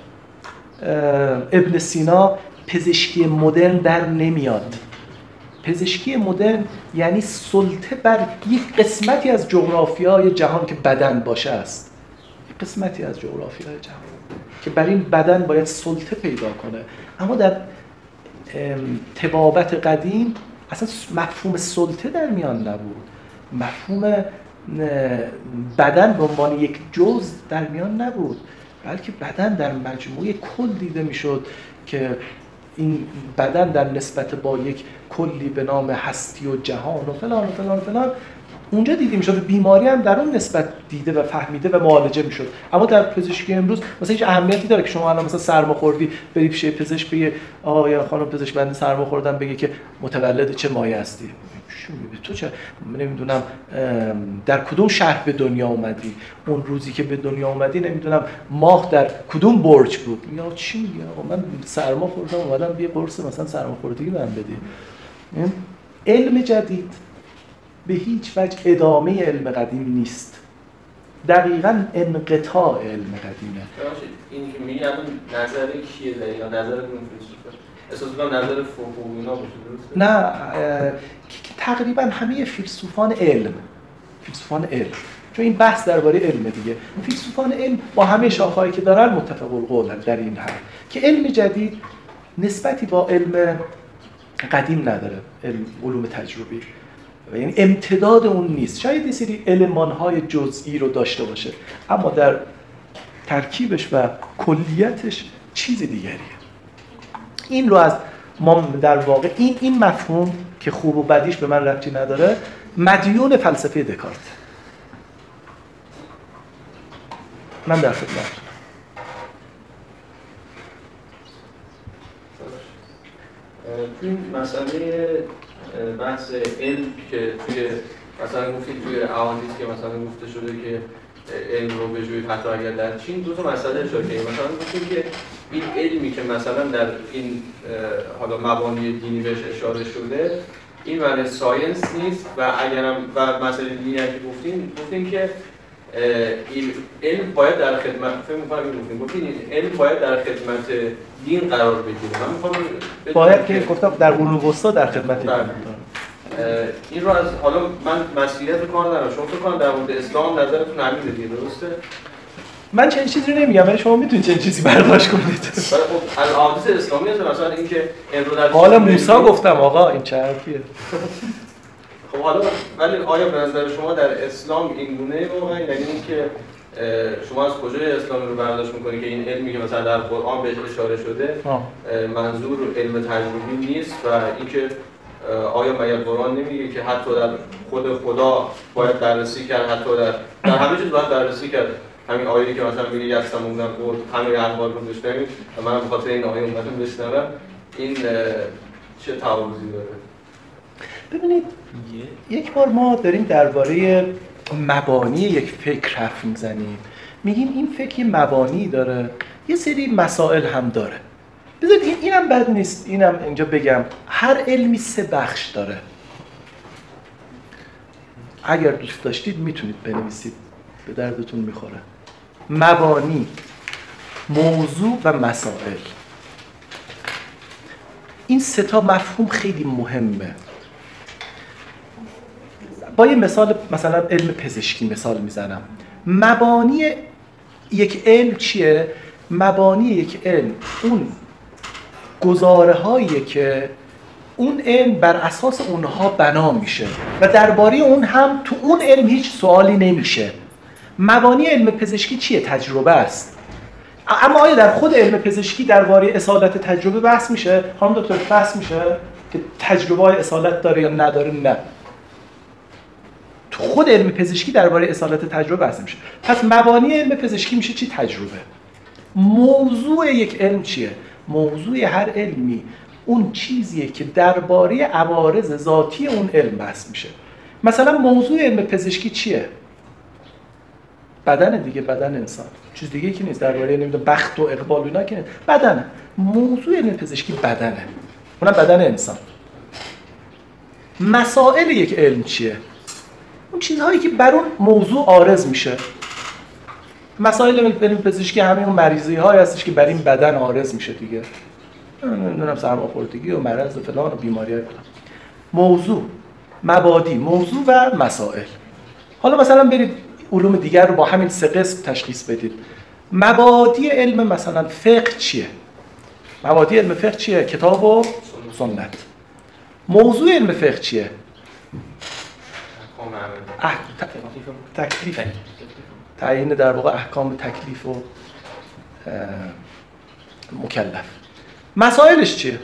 ابن سینا پزشکی مدرن در نمیاد. پزشکی مدرن یعنی سلطه بر یک قسمتی از جغرافیای جهان که بدن باشه است. یک قسمتی از جغرافیای جهان که بر این بدن باید سلطه پیدا کنه. اما در طبابت قدیم اصلا مفهوم سلطه در میان نبود. مفهوم بدن به عنوان یک جزء در میان نبود، بلکه بدن در مجموعه کل دیده میشد که این بدن در نسبت با یک کلی به نام هستی و جهان و فلان و فلان و فلان اونجا دیده میشد. بیماری هم در اون نسبت دیده و فهمیده و معالجه میشد. اما در پزشکی امروز مثلا هیچ اهمیتی داره که شما الان مثلا سرماخوردی بری پیش پزشک بگی آقا یا خانم پزشک بنده سرما خوردم، بگی که متولد چه مایه هستی؟ تو چه نمیدونم در کدوم شهر به دنیا اومدی، اون روزی که به دنیا اومدی نمیدونم ماه در کدوم برج بود. یا چی میگه آقا من سرما خوردم اومدم یه قرص مثلا سرماخوردگی بهم بدی. علم جدید به هیچ وجه ادامه علم قدیم نیست، دقیقاً انقطاع علم قدیمه. این که میگم نظر کیه دقیقاً؟ نظر اون فیلسوفه؟ احساس می‌کنم نظر فوکو اینا باشه، درسته؟ نه، تقریباً همه فیلسوفان علم چون این بحث درباره علم دیگه، فیلسوفان علم با همه شاخه‌هایی که دارن متفق القولن در این حرف که علم جدید نسبتی با علم قدیم نداره، علوم تجربی، یعنی امتداد اون نیست. شاید یه سری المان‌های جزئی رو داشته باشه اما در ترکیبش و کلیتش چیز دیگریه. این رو از ما در واقع این مفهوم که خوب و بدیش به من ربطی نداره مدیون فلسفه دکارت. من در خدمتتونم. توی مسئله بحث علم که توی مثلا گفتید توی احادیث که مثلا گفته شده که علم رو بجوید حتی اگر در چین، دو تا مسئله اشاره کردیم. مثلا گفتیم که این علمی که مثلا در این حالا مبانی دینی بهش اشاره شده این معنی ساینس نیست و اگرم و مسئله دینی که گفتیم که این علم باید در خدمت گفتیم علم باید در خدمت دین قرار بگیره. من می‌خوام باید که گفتم در قرون وسطا در خدمت دین. این رو از حالا من مسئولیت رو کار ندارم، شما فکر کنم در مورد اسلام نظرتون همین دیگه، درسته؟ من چنین چیزی رو نمیگم ولی شما میتونید چنین چیزی برداشت کنید. خب از احادیث اسلامی هست مثلا اینکه امروز در حالا موسی گفتم آقا این چه حرفیه؟ خب حالا ولی آیا به نظر شما در اسلام این گونه واقعا، یعنی اینکه شما از کجای اسلام رو برداشت می‌کنید که این علمی که مثلا در قرآن بهش اشاره شده منظور علم تجربی نیست و اینکه آیا مگر قرآن نمیگه که حتی در خود خدا باید بررسی کرد، حتی در همه چیز باید بررسی کرد؟ همین آیه‌ای که مثلا میگه یستمونن قول همه احوال رو بشنوید و من به خاطر این آیه اومدم بشنوم، این چه تعارضی داره؟ ببینید یک بار ما داریم درباره مبانی یک فکر حرف میزنیم، میگیم این فکر یه مبانی داره، یه سری مسائل هم داره. بذارید اینم بد نیست، اینم اینجا بگم هر علمی 3 بخش داره. اگر دوست داشتید میتونید بنویسید، به دردتون میخوره. مبانی، موضوع و مسائل. این 3 تا مفهوم خیلی مهمه. با یه مثال مثلا علم پزشکی مثال میزنم. مبانی یک علم چیه؟ مبانی یک علم اون گزاره‌هایی که اون علم بر اساس اونها بنا میشه و درباره اون هم تو اون علم هیچ سوالی نمیشه. مبانی علم پزشکی چیه؟ تجربه است. اما آیا در خود علم پزشکی درباره اصالت تجربه بحث میشه؟ خانم دکتر بحث میشه که تجربه های اصالت داره یا نداره؟ نه. تو خود علم پزشکی درباره اصالت تجربه بحث میشه. پس مبانی علم پزشکی میشه چی؟ تجربه. موضوع یک علم چیه؟ موضوع هر علمی اون چیزیه که درباره عوارض ذاتی اون علم بحث میشه. مثلا موضوع علم پزشکی چیه؟ بدن دیگه، بدن انسان. چیز دیگه که نیست، درباره نمیدونم بخت و اقبال و اینا که نیست. بدن. موضوع علم پزشکی بدنه. اونم بدن انسان. مسائل یک علم چیه؟ اون چیزهایی که بر اون موضوع عارض میشه. مسائل علم پزشکی همه اون مریضی‌هایی هستش که بر این بدن عارض میشه دیگه. نمیدونم سرماخوردگی و مرض و فلان و بیماری‌های فلان. موضوع، مبادی، موضوع و مسائل. حالا مثلا برید علوم دیگر رو با همین سه قسم تشخیص بدید. مبادی علم مثلا فقه چیه؟ مبادی علم فقه چیه؟ کتاب و سنت. موضوع علم فقه چیه؟ تکلیف. تعیین در واقع احکام تکلیف و مکلف. مسائلش چیه؟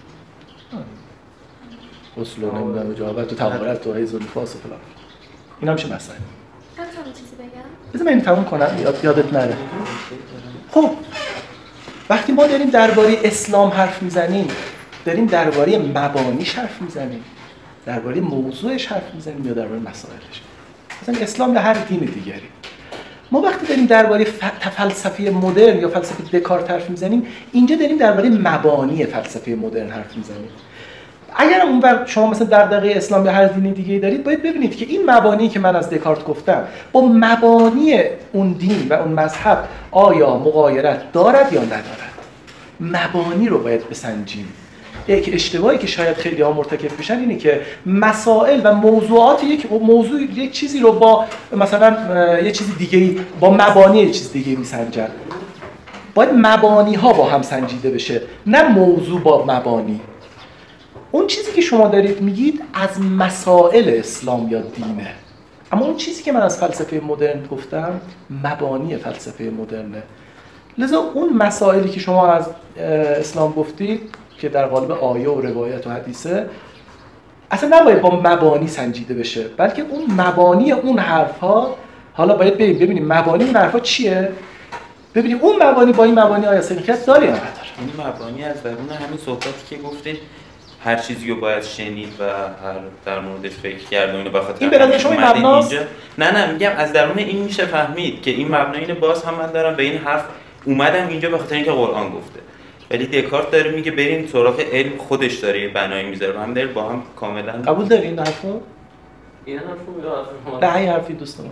غسل و نمیدونم جنابت و طهارت و حیض و نفاس و فلان. اینا میشه مسائل. من چیزی بگم؟ بذار من اینو تموم کنم یادت نره. خب وقتی ما داریم درباره اسلام حرف میزنیم، داریم درباره مبانیش حرف میزنیم، درباره موضوعش حرف میزنیم یا درباره مسائلش. مثلا اسلام یا هر دین دیگری. ما وقتی داریم درباره فلسفه مدرن یا فلسفه دکارت حرف میزنیم، اینجا داریم درباره مبانی فلسفه مدرن حرف میزنیم. اگر اون شما مثلا دغدغه اسلام یا هر دین دیگه‌ای دارید، باید ببینید که این مبانی که من از دکارت گفتم با مبانی اون دین و اون مذهب آیا مغایرت دارد یا ندارد. مبانی رو باید بسنجیم. یک اشتباهی که شاید خیلی ها مرتکب بشن اینه که مسائل و موضوعات یک چیزی رو با مثلا یه چیز دیگه‌ای با مبانی یه چیز دیگه‌ای میسنجن. باید مبانی ها با هم سنجیده بشه، نه موضوع با مبانی. اون چیزی که شما دارید میگید از مسائل اسلام یا دینه، اما اون چیزی که من از فلسفه مدرن گفتم مبانی فلسفه مدرنه. لذا اون مسائلی که شما از اسلام گفتید که در قالب آیه و روایت و حدیثه اصلا نباید با مبانی سنجیده بشه، بلکه اون مبانی اون حرفها، حالا باید ببینیم مبانی اون حرفها چیه، ببینیم اون مبانی با این مبانی آیا سنخیت داره یا نداره. این مبانی از درون همین صحبتی که گفتید هر چیزی رو باید شنید و هر در موردش فکر کرد و اینو بخاطر این به نظر شما مبناست؟ نه میگم از درون این میشه فهمید که این مبنا اینه. باز هم من دارم به این حرف اومدم اینجا به خاطر اینکه قرآن گفته، ولی دکارت داره میگه بریم سراغ علم، خودش داره یه بنایی میذاره و هم داره با هم کاملا قبول داری این حرفو؟ این حرفو نه این حرفی دوستان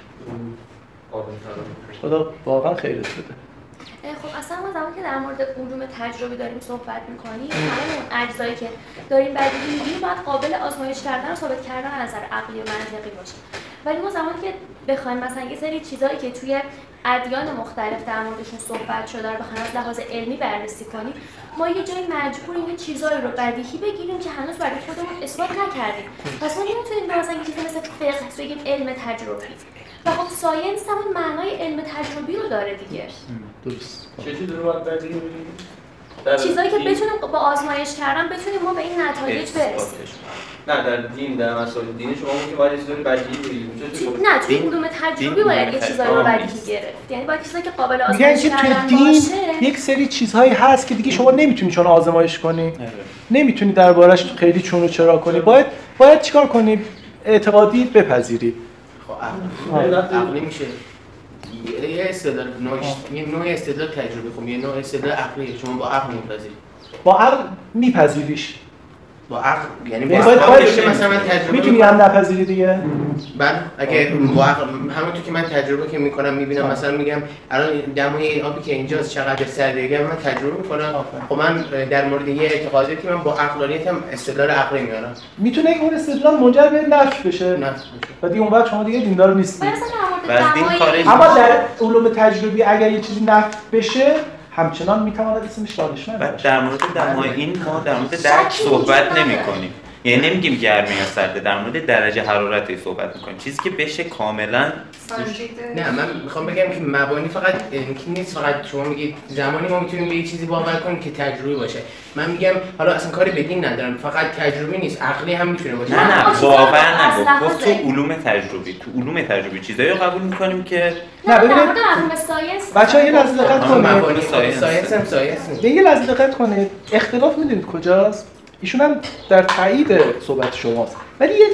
خدا واقعا خیرت بده. خب اصلا ما زمانی که در مورد علوم تجربی داریم صحبت می‌کنیم، همه اون اجزایی که داریم بدیهی می‌گیم باید قابل آزمایش کردن و ثابت کردن از نظر عقلی و منطقی باشه. ولی ما زمانی که بخوایم مثلا یه سری چیزایی که توی ادیان مختلف در موردشون صحبت شده رو بخوایم از لحاظ علمی بررسی کنیم، ما یه جایی مجبوریم یه چیزایی رو بدیهی بگیریم که هنوز برای خودمون اثبات نکردیم. پس ما نمی‌تونیم مثلا یه چیزی مثل فقه بگیم علم تجربی. و خب ساینس همون معنای علم تجربی رو داره دیگه. درست. چه چیزی رو باید بدیهی بگیم؟ چیزایی که بتونیم با آزمایش کردن بتونیم ما به این نتایج برسیم. نه در دین، در مسائل دینی شما میگید باید یه چیزی بدیهی بگیم. نه توی علوم تجربی باید یه چیزایی رو بدیهی گرفت. یعنی باید چیزایی که قابل آزمایش کردن باشه. یک سری چیزهایی هست که دیگه شما نمیتونی چون آزمایش کنی. نمیتونی دربارش خیلی چون و چرا کنی. باید چیکار کنی؟ اعتقادی بپذیری. عقلی میشه یه استدلال نوع استدلال تجربی، خب یه نوع استدلال عقلی شما با عقل میپذیری، با عقل میپذیریش، با عقل یعنی با عقل مثلا من تجربه میتونی هم نپذیری دیگه. بعد اگه با عقل همونطور که من تجربه که میکنم میبینم مثلا میگم الان دمای آبی که اینجاست چقدر سردیه، من تجربه میکنم، خب من در مورد یه اعتقاداتی من با عقلانیتم استدلال عقلی میارم، میتونه اون استدلال منجر به نفی بشه و دیگه اون وقت شما دیگه دیندار نیستی. اما در علوم تجربی اگر یه چیزی نفی بشه همچنان میتواند اسمش دانشمند باشه. در مورد دمای این ما در مورد درک صحبت نمی‌کنیم، یعنی نمیگیم گرمی یا سرده، در مورد درجه حرارتی صحبت می‌کنیم، چیزی که بشه کاملا نه من میخوام بگم که مبانی فقط نیست، فقط شما میگید زمانی ما میتونیم به یه چیزی باور کنیم که تجربی باشه. من میگم حالا اصلا کاری به دین ندارم، فقط تجربی نیست، عقلی هم میتونه باشه. نه باور نگفت، گفت تو علوم تجربی، تو علوم تجربی چیزایی رو قبول می‌کنیم که نه ببینید ساینس بچه‌ها یه لحظه دقت کنید، ساینس هم ساینس یه لحظه دقت کنید، اختلاف میدونید کجاست؟ ایشون هم در تایید صحبت شماست، ولی یه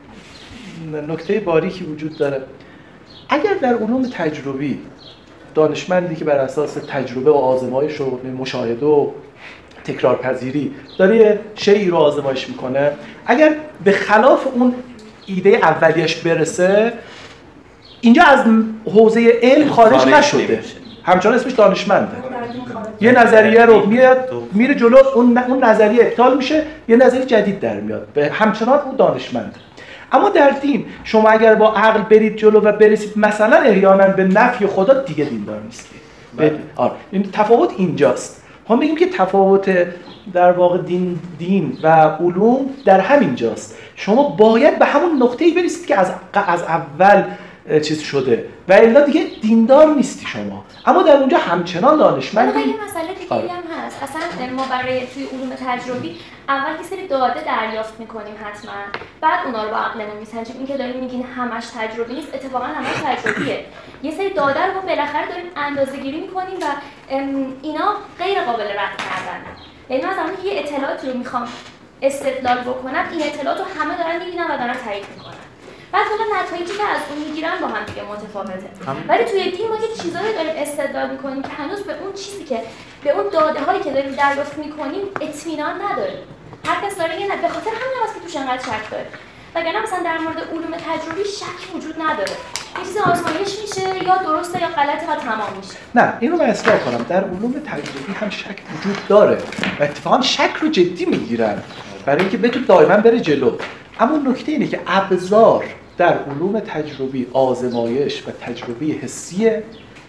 نکته باریکی وجود داره. اگر در علوم تجربی دانشمندی که بر اساس تجربه و آزمایش و مشاهده و تکرارپذیری داره شیئی رو آزمایش میکنه، اگر به خلاف اون ایده اولیش برسه اینجا از حوزه علم خارج نشده، همچنان اسمش دانشمنده. یه نظریه رو میاد میره جلو، اون نظریه ابطال میشه، یه نظریه جدید در میاد، به همچنان اون دانشمنده. اما در دین شما اگر با عقل برید جلو و برسید مثلا احیانا به نفی خدا، دیگه دیندار نیستید. آره این تفاوت اینجاست. ما میگیم که تفاوت در واقع دین و علوم در همین جاست. شما باید به همون نقطه‌ای برسید که از اول چیز شده و الا دیگه دیندار نیستی شما، اما در اونجا همچنان دانشمندی. یه مسئله دیگه هم هست. اصلا ما برای توی علوم تجربی اول یه سری داده دریافت میکنیم حتما، بعد اونا رو با عقلمون میسنجیم. این که داریم میگین همش تجربی نیست، اتفاقا همش تجربیه. یه سری داده رو ما بالاخره داریم اندازه‌گیری میکنیم و اینا غیر قابل رد کردنه. یعنی من زمانی که یه اطلاعاتی رو میخوام استدلال بکنم، این اطلاعات رو همه دارن میبینن و دارن تایید میکنن. بعد حالا نتایجی که از اون میگیرن با هم دیگه متفاوته. ولی توی دین ما یه چیزایی داریم استدلال میکنیم که هنوز به اون چیزی که به اون داده هایی که داریم دریافت میکنیم اطمینان نداریم. هر کس داره یه به خاطر همین واسه که توش انقدر شک داره. وگرنه مثلا در مورد علوم تجربی شک وجود نداره. یه چیز آزمایش میشه یا درسته یا غلطه و تمام میشه. نه اینو من اصلاح کنم، در علوم تجربی هم شک وجود داره و اتفاقا شک رو جدی میگیرن برای اینکه بتونه دائما بره جلو. اما نکته اینه که ابزار در علوم تجربی آزمایش و تجربی حسیه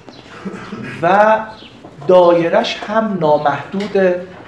و دایرش هم نامحدود،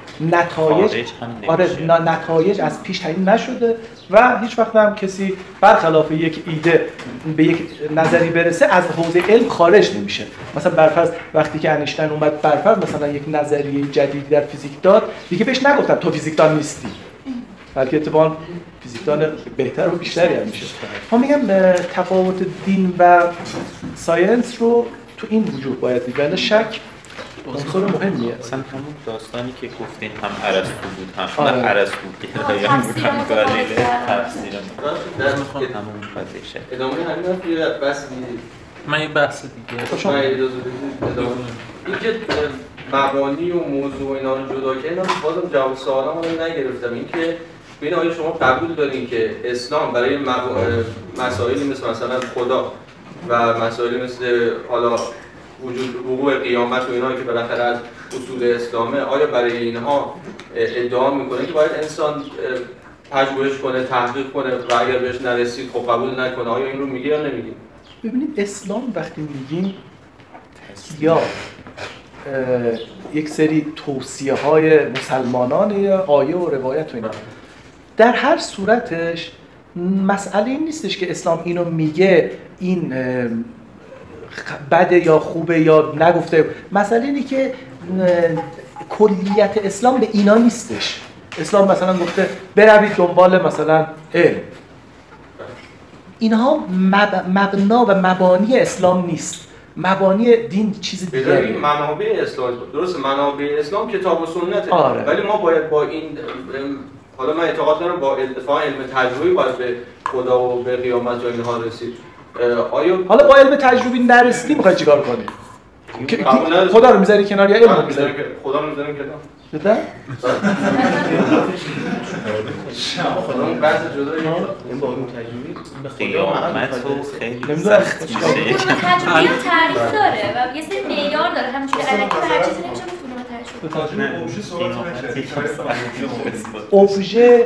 نتایج از پیش تعیین نشده و هیچ وقت هم کسی برخلاف یک ایده به یک نظری برسه از حوزه علم خارج نمیشه. مثلا برفرض وقتی که انیشتین اومد برفرض مثلا یک نظریه جدیدی در فیزیک داد، دیگه بهش نگفتن تو فیزیکدان نیستی، بلکه اتفاقاً فیزیکدان بهتر و بیشتری هم میشه. ما میگم تفاوت دین و ساینس رو تو این وجوه باید دید، ولی شک عنصر مهمیه. اصلا همون داستانی که گفتین هم ارسطو بود هم ارسطو گرایان بود هم گالیله تفسیر در میخوام همون قضیه ادامه همین توی بحث من یه بحث دیگه شما اجازه بدید این که مبانی و موضوع اینا رو جدا کردن، بازم جواب سوالامو نگرفتم. این که ببین آیا شما قبول دارین که اسلام برای مسائلی مثلا خدا و مسائلی مثل حالا وجود وقوع قیامت و اینا که بالاخره از اصول اسلامه، آیا برای اینها ادعا میکنه که باید انسان پژوهش کنه، تحقیق کنه و اگر بهش نرسید خب قبول نکنه؟ آیا این رو میگه یا نمیگه؟ ببینید اسلام وقتی میگیم یا یک سری توصیه های مسلمانان یا آیه و روایت و اینا، در هر صورتش مسئله این نیستش که اسلام اینو میگه این بده یا خوبه یا نگفته. مسئله اینه که کلیت اسلام به اینا نیستش. اسلام مثلا گفته بروید دنبال مثلا علم، اینها مبنا و مبانی اسلام نیست. مبانی دین چیز دیگه. این منابع اسلام درست، منابع اسلام کتاب و سنته. آره. ولی ما باید با این حالا من اعتقاد دارم با اتفاق علم تجربی باید به خدا و به قیامت و اینها رسید. آیا حالا با علم تجربی نرسیدی میخوای چیکار کنی؟ خدا رو میذاری کنار یا علم رو میذاری؟ خدا رو میذاریم کنار. بده؟ خدا اون بحث جدایی این با علم تجربی به قیامت رو خیلی نمیدونم سخت میشه. علم تجربی هم تعریف داره و یه سری معیار داره، همونجوری الکی به هر چیزی نمیشه ابژه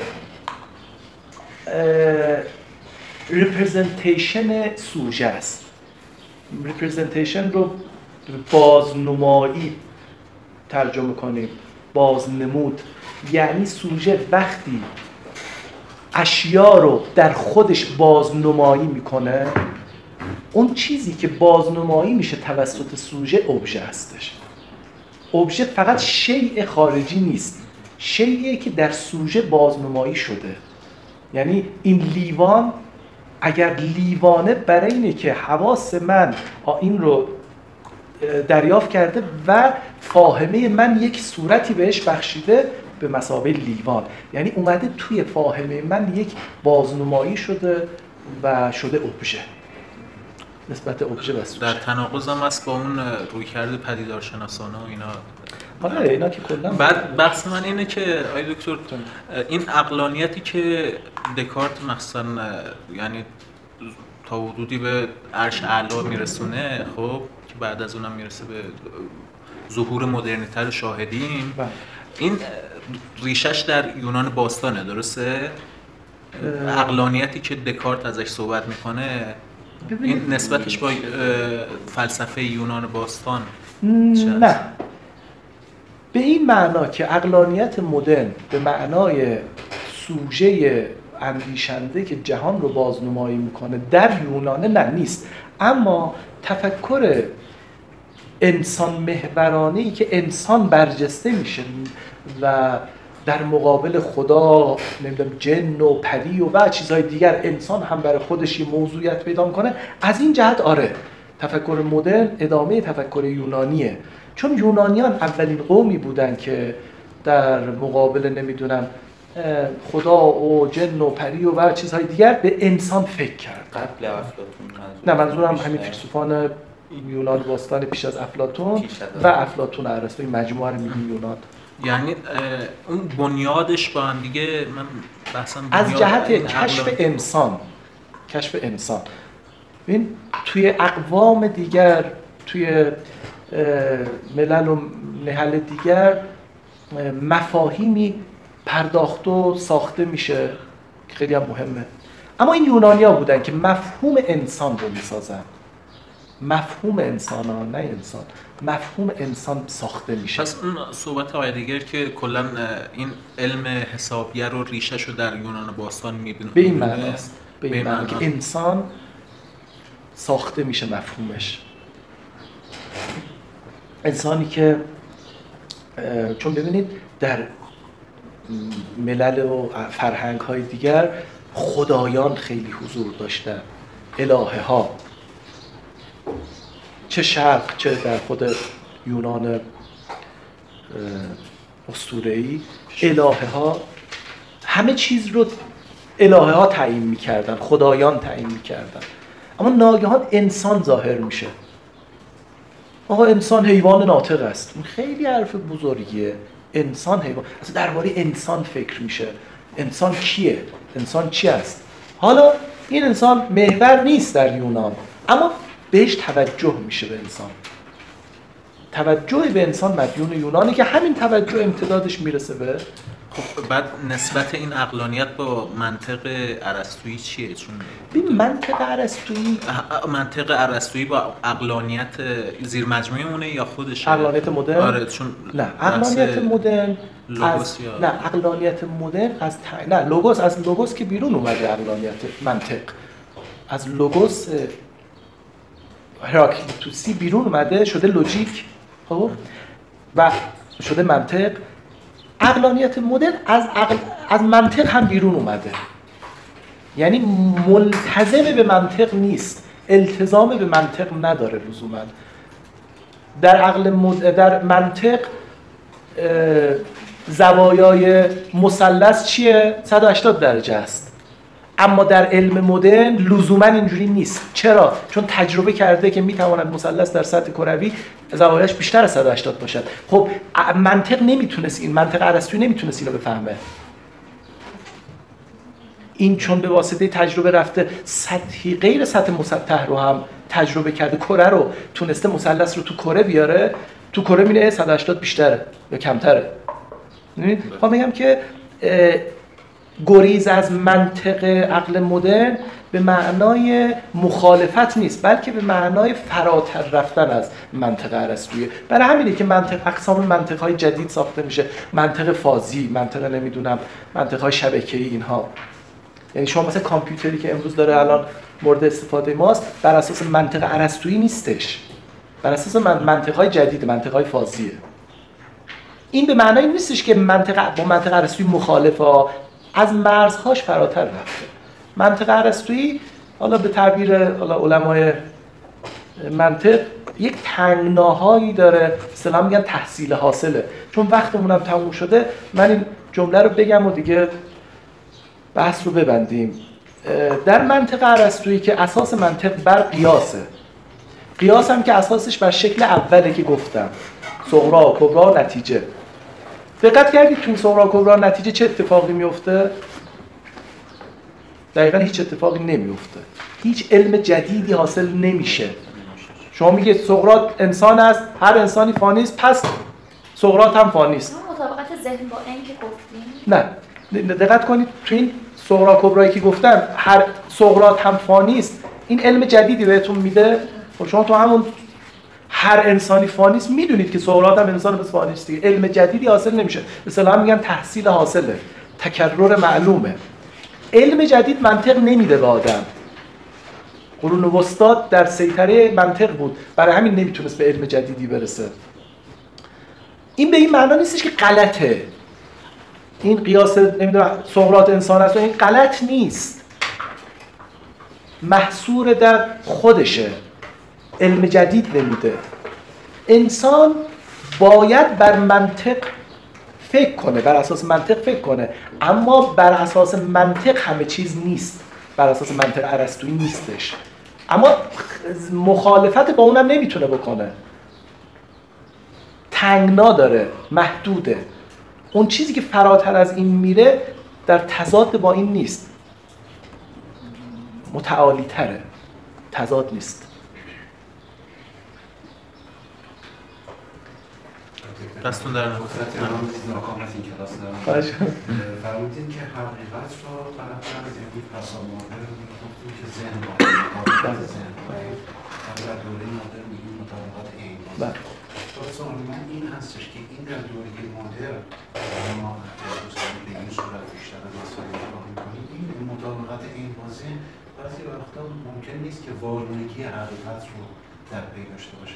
ریپرزنتیشن سوژه است. ریپرزنتیشن رو بازنمایی ترجمه کنیم، بازنمود. یعنی سوژه وقتی اشیا رو در خودش بازنمایی میکنه، اون چیزی که بازنمایی میشه توسط سوژه ابژه هستش. ابژه فقط شیء خارجی نیست، شیئی که در سوژه بازنمایی شده. یعنی این لیوان اگر لیوانه برای اینه که حواس من این رو دریافت کرده و فاهمه من یک صورتی بهش بخشیده به مثابه لیوان، یعنی اومده توی فاهمه من یک بازنمایی شده و شده ابژه. نسبت ابژه و سوژه در تناقض هم است با اون رویکرد پدیدارشناسانه و اینا. آره اینا که کلا. بعد بحث من اینه که آقای دکتر این عقلانیتی که دکارت مثلا یعنی تا حدودی به عرش اعلا میرسونه، خب که بعد از اونم میرسه به ظهور مدرنیته رو شاهدیم، این ریشش در یونان باستانه، درسته؟ عقلانیتی که دکارت ازش صحبت میکنه این نسبتش با فلسفه یونان باستان نه به این معنا که عقلانیت مدرن به معنای سوژه اندیشنده که جهان رو بازنمایی میکنه در یونان نه نیست، اما تفکر انسان محورانه‌ای که انسان برجسته میشه و در مقابل خدا نمیدونم جن و پری و چیزهای دیگر انسان هم برای خودش یه موضوعیت پیدا میکنه، از این جهت آره تفکر مدرن ادامه تفکر یونانیه، چون یونانیان اولین قومی بودن که در مقابل نمیدونم خدا و جن و پری و چیزهای دیگر به انسان فکر کرد. قبل افلاطون؟ نه منظورم همین فیلسوفان یونان باستان پیش از افلاطون و افلاطون ارسطو، این مجموعه رو میگیم یونان. یعنی اون بنیادش با هم دیگه من بحثم از جهت کشف انسان ببین توی اقوام دیگر، توی ملل و نهل دیگر مفاهیمی پرداخت و ساخته میشه که خیلی هم مهمه، اما این یونانی‌ها بودن که مفهوم انسان رو میسازن، مفهوم انسان ها نه انسان، مفهوم انسان ساخته میشه. پس اون صحبت هایدگر که کلا این علم حسابیه رو ریشه‌ش رو در یونان باستان میبینه به این معناست، به این معنی که انسان ساخته میشه مفهومش. انسانی که چون ببینید در ملل و فرهنگ های دیگر خدایان خیلی حضور داشتن، الهه ها، چه شرق چه در خود یونان اسطوره‌ای الهه ها همه چیز رو الهه ها تعیین می‌کردن، خدایان تعیین می‌کردن، اما ناگهان انسان ظاهر میشه. آقا انسان حیوان ناطق است، این خیلی حرف بزرگیه. انسان حیوان، اصلا درباره انسان فکر میشه. انسان کیه؟ انسان چی است؟ حالا این انسان محور نیست در یونان، اما بهش توجه میشه به انسان. توجه به انسان مدیون یونانی که همین توجه امتدادش میرسه به خب بعد نسبت این عقلانیت با منطق ارسطویی چیه؟ چون ببین منطق ارسطویی با عقلانیت زیر مجموعه مونه یا خودشه؟ عقلانیت مدرن؟ آره چون نه عقلانیت مدرن لوگوس یا نه عقلانیت مدرن از نه لوگوس، از لوگوس که بیرون اومده عقلانیت منطق، از لوگوس هراکلیتوسی بیرون اومده شده لوجیک، خب و شده منطق. عقلانیت مدرن از منطق هم بیرون اومده، یعنی ملتزم به منطق نیست، التزام به منطق نداره لزوما. در منطق زوایای مثلث چیه؟ 180 درجه است، اما در علم مدرن لزوما اینجوری نیست. چرا؟ چون تجربه کرده که میتواند مثلث در سطح کروی زوایاش بیشتر از 180 باشد. خب منطق نمیتونست، این منطق ارسطویی نمیتونست اینو بفهمه. این چون به واسطه تجربه رفته سطحی غیر سطح مسطح رو هم تجربه کرده، کره رو تونسته مثلث رو تو کره بیاره، تو کره میره 180 بیشتره یا کمتره. خب میگم که گریز از منطق عقل مدرن به معنای مخالفت نیست، بلکه به معنای فراتر رفتن از منطق ارسطویی. برای همینه که اقسام منطق‌های جدید ساخته میشه، منطق فازی، منطق نمیدونم منطق‌های شبکه‌ای، اینها. یعنی شما مثلا کامپیوتری که امروز داره الان مورد استفاده ماست بر اساس منطق ارسطویی نیستش، بر اساس منطق‌های جدید، منطق‌های فازیه. این به معنای نیستش که با منطق ارسطویی مخالفه، از مرزهاش فراتر رفته. منطق ارسطویی حالا به تعبیر علمای منطق یک تنگناهایی داره، اصطلاحاً میگن تحصیل حاصله. چون وقتمونم تموم شده من این جمله رو بگم و دیگه بحث رو ببندیم. در منطق ارسطویی که اساس منطق بر قیاسه، قیاس هم که اساسش بر شکل اوله که گفتم، صغرا کبرا نتیجه. دقت کردید تو صغرا کبرا نتیجه چه اتفاقی میفته؟ دقیقاً هیچ اتفاقی نمیفته. هیچ علم جدیدی حاصل نمیشه. شما میگید سقراط انسان است، هر انسانی فانی است، پس سقراط هم فانی است. مطابقت ذهن با این که گفتیم؟ نه، دقت کنید تو این صغرا کبرایی که گفتم هر سقراط هم فانی است، این علم جدیدی بهتون میده. خب شما تو همون هر انسانی فانی است میدونید که سقراط هم انسان بس فانی است دیگه. علم جدیدی حاصل نمیشه. مثلا میگن تحصیل حاصله، تکرر معلومه. علم جدید منطق نمیده به آدم. قرون وسطا در سیطره منطق بود، برای همین نمیتونست به علم جدیدی برسه. این به این معنا نیستش که غلطه. این قیاس نمیدونم سقراط انسان است و این غلط نیست. محصور در خودشه. علم جدید نمیده. انسان باید بر منطق فکر کنه، بر اساس منطق فکر کنه، اما بر اساس منطق همه چیز نیست. بر اساس منطق ارسطویی نیستش. اما مخالفت با اونم نمیتونه بکنه. تنگنا داره، محدوده. اون چیزی که فراتر از این میره در تضاد با این نیست. متعالی تره. تضاد نیست. دستون در ناکام از این کلاس دارم. فرمودین که حقیقت رو برابر از یکی پسا مادر گفتیم که ذهن مطابقات ذهن در دوره مدرن میگیم مطابقات این سوال من این هستش که این در دوره مدرن ما به این صورت بیشتر مسائل نگاه میکنیم، این مطابقات این با ذهن بعضی وقتا ممکن نیست که وارونگی حقیقت رو در پی داشته باشه.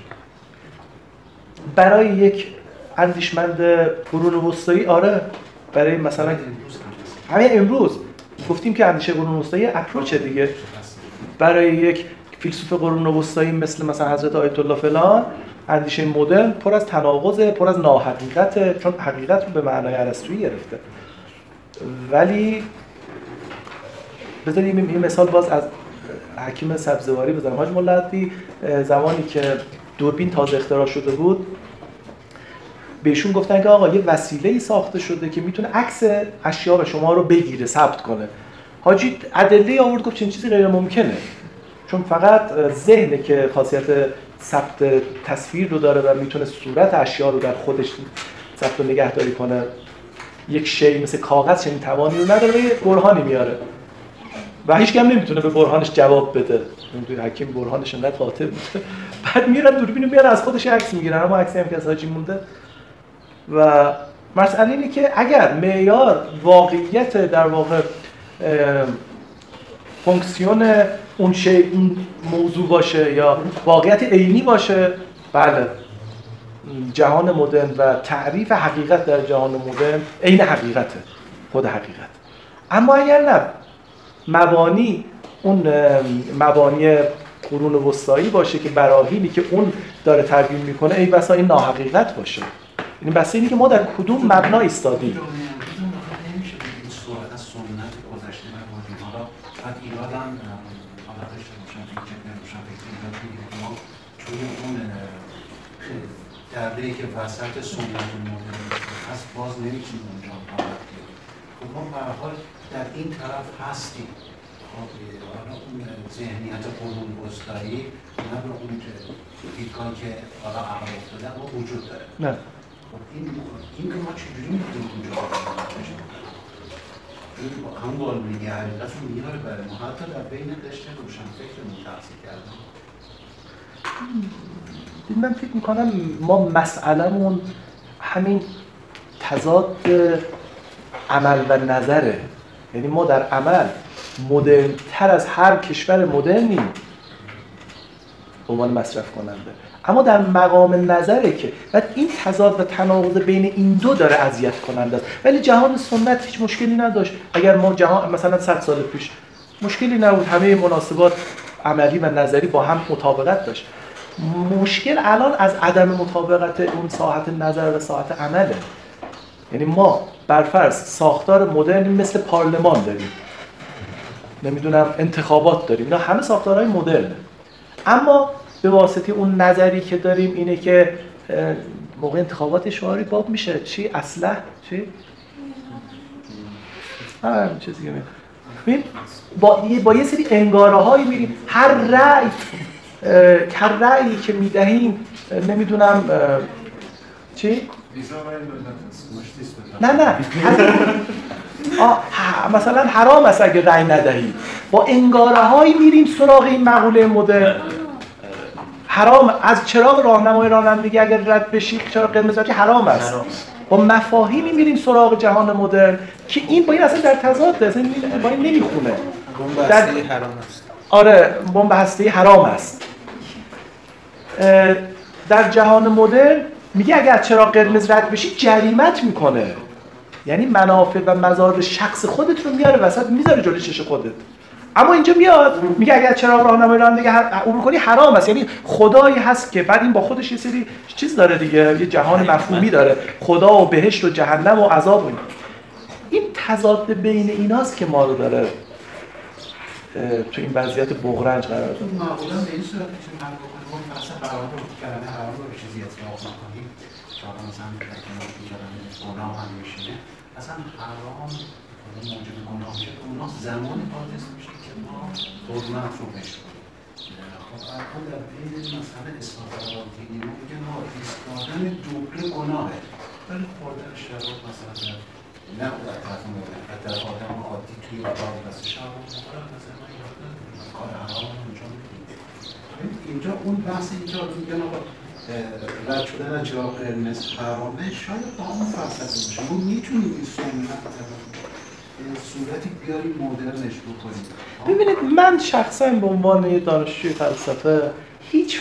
برای یک اندیشمند قرون وسطایی آره، برای مثلا همین امروز گفتیم که اندیشه قرون وسطایی اپروچه دیگه. برای یک فیلسوف قرون وسطایی مثلا حضرت آیت الله فلان، اندیشه مدرن پر از تناقض، پر از ناحقیقت، چون حقیقت رو به معنای ارسطویی گرفته. ولی بذارید این مثال باز از حکیم سبزواری بزنم. حاج مولا عدوی زمانی که دوربین تازه اختراع شده بود، بهشون گفتن که آقا یه وسیله‌ای ساخته شده که میتونه عکس اشیا شما رو بگیره، ثبت کنه. حاجی ادله آورد گفت چنین چیزی غیر ممکنه، چون فقط ذهنه که خاصیت ثبت تصویر رو داره و میتونه صورت اشیا رو در خودش ثبت و نگهداری کنه. یک شی مثل کاغذ چنین توانی رو نداره و یه برهانی میاره و هیچ کم نمیتونه به برهانش جواب بده. اون حکیم برهانش انقدر قاطع بود. بعد میرن دوربینو میارن از خودش عکس میگیرن، اما عکسی هم که از حاجی مونده. و مسئله اینه که اگر معیار واقعیت در واقع فونکسیون اون شی اون موضوع باشه یا واقعیت عینی باشه، بله جهان مدرن و تعریف حقیقت در جهان مدرن عین حقیقته، خود حقیقت. اما اگر نه مبانی اون مبانی قرون وسطایی باشه که براهینی که اون داره تبیین میکنه ای بسا این ناحقیقت باشه. یعنی بس اینی که ما در کدوم مبنا ایستادیم. نمیشه این صورت از سنت گذشته نبودیم. حالا بعد ایراد هم حالا داشته باشم فکر ما توی اون دره‌ای که وسط سنت مدرن هست باز نمیتونیم اونجا حالت کنیم. خب ما به هر حال در این طرف هستیم. حالا اون ذهنیت قرون وسطایی نه به اون دیدگاهی که حالا عقب افتاده اما وجود داره. نه. خب این که ما چجوری میتونیم اونجا باشیم؟ همون بالونگی حقیقت رو میاره برای ما حتی در بین قشر روشنفکرمون تحصیل کردن. من فکر میکنم ما مسئله‌مون همین تضاد عمل و نظره. یعنی ما در عمل مدرن تر از هر کشور مدرنیم به عنوان مصرف کننده، اما در مقام نظره که بعد این تضاد و تناقض بین این دو داره اذیت کننده است. ولی جهان سنت هیچ مشکلی نداشت. اگر ما جهان مثلا 100 سال پیش مشکلی نبود، همه مناسبات عملی و نظری با هم مطابقت داشت. مشکل الان از عدم مطابقت اون ساحت نظر و ساحت عمله. یعنی ما برفرض ساختار مدرنی مثل پارلمان داریم، نمیدونم انتخابات داریم، اینا همه ساختارهای مدرنه، اما به واسطه اون نظری که داریم اینه که موقع انتخابات شعاری باب میشه چی اصلح چی چیزی که ببین با یه سری انگاره‌هایی میریم هر رأیی که میدهیم نمیدونم چی نه مثلا حرام است اگه رأی ندهی. با انگاره‌هایی میریم سراغ این مقوله مدرن. حرام از چراغ راهنمای رانندگی اگر رد بشی چراغ قرمز بشی حرام است. با مفاهیمی میریم سراغ جهان مدرن که این با این اصلا در تضاده، اصلا با این نمیخونه. بمب هسته‌ای حرام است. آره بمب هسته‌ای حرام است. در جهان مدرن میگه اگر چراغ قرمز رد بشی جریمت میکنه، یعنی منافع و مضار شخص خودت رو میاره وسط، میذاره جلوی چش خودت. اما اینجا میاد میگه اگر چراغ راهنمای رانندگی عبور کنی حرام است، یعنی خدایی هست که بعد این با خودش یه سری چیز داره دیگه، یه جهان مفهومی داره، خدا و بهشت و جهنم و عذاب و این تضاد بین ایناست که ما رو داره تو این وضعیت بغرنج قرار داد. معمولا به این صورت که من بکنم مثلا قرار رو کردن حرام رو به چیزی اطلاق نکنیم، چون مثلا کلمه کردن گناه هم میشینه، اصلا حرام موجب گناه میشه، گناه زمان حادث میشه که ما حرمت رو بشکنیم. خب الان در بین مثلا اصلاح فرامتی رو میگن ایستادن دوبله گناهه، ولی خوردن شراب مثلا نه در طرف مورد، در طرف آدم عادی توی اتاق دست شراب مخورد مثلا کار حرام انجام میدید. اینجا اون بحث اینجا میگن آقا رد شدن از چراغ قرمز حرامه، شاید با اون فلسفه باشه. ما میتونیم این سنت صورتی بیاریم مدرنش بکنیم. ببینید من شخصا به عنوان یه دانشجوی فلسفه هیچ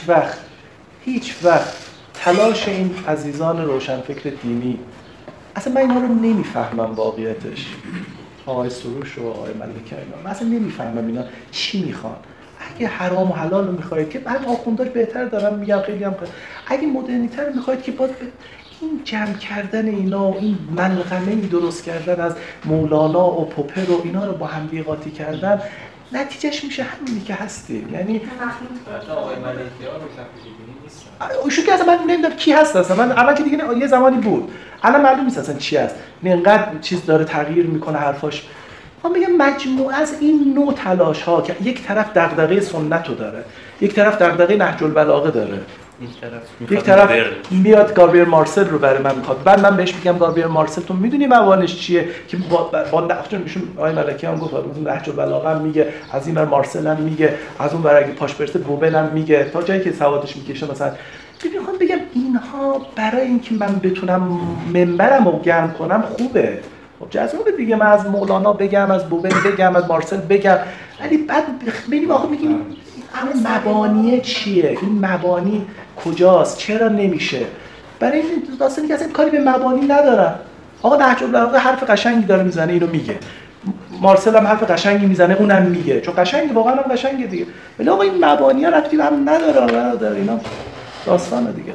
وقت تلاش این عزیزان روشنفکر دینی اصلا من اینا رو نمیفهمم واقعیتش. آقای سروش و آقای ملکه اینا من اصلا نمیفهمم اینا چی میخوان. اگه حرام و حلال رو میخواید که بعد آخونداش بهتر دارم میگم خیلی هم اگه مدرنیتر میخواید که باز این جمع کردن اینا و این ملغمه‌ای درست کردن از مولانا و پوپر و اینا رو با هم قاطی کردن نتیجهش میشه همینی که هستیم. یعنی آقای ملکی‌ها رو نیستن. اوشو که اصلا من نمیدونم کی هست اصلا. من الان که دیگه یه زمانی بود. الان معلوم نیست اصلا چی هست. اینقدر چیز داره تغییر میکنه حرفاش. من میگم مجموعه از این نوع تلاش ها که یک طرف دغدغه سنت رو داره، یک طرف دغدغه نهج البلاغه داره، یک طرف میاد گابریل مارسل رو برای من میخواد. بعد من بهش میگم گابریل مارسل تو میدونی موانش چیه که با نقشون ایشون آقای ملکی هم گفت نهج البلاغه هم میگه، از این ور مارسل هم میگه، از اون ور اگه پاش برسه بوبن هم میگه، تا جایی که سوادش میکشه. مثلا میخوام بگم اینها برای اینکه من بتونم منبرم رو گرم کنم خوبه. خب جذابه دیگه من از مولانا بگم، از بوبن بگم، از مارسل بگم، ولی بعد بریم آخه میگیم این مبانی چیه؟ این مبانی کجاست؟ چرا نمیشه؟ برای این داستانی که اصلا کاری به مبانی ندارم. آقا نهج البلاغه حرف قشنگی داره میزنه اینو میگه. مارسل هم حرف قشنگی میزنه اونم میگه. چون قشنگه واقعا هم قشنگه دیگه. ولی آقا این مبانی ها ربطی به هم نداره برادر. اینا داستانه دیگه.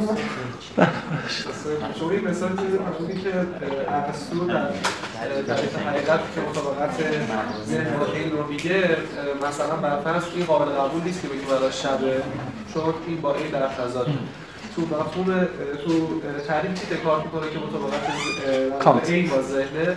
شما این مثال چیزی که ارسطو در تعریف حقیقت که مطابقت ذهن و عین رو میگه، مثلا برفرض این قابل قبول نیست که بگیم برای شبه، چون این با این در تضاد. تو مفهوم تو تعریف چی دکارت میکنه که مطابقت عین با ذهنه.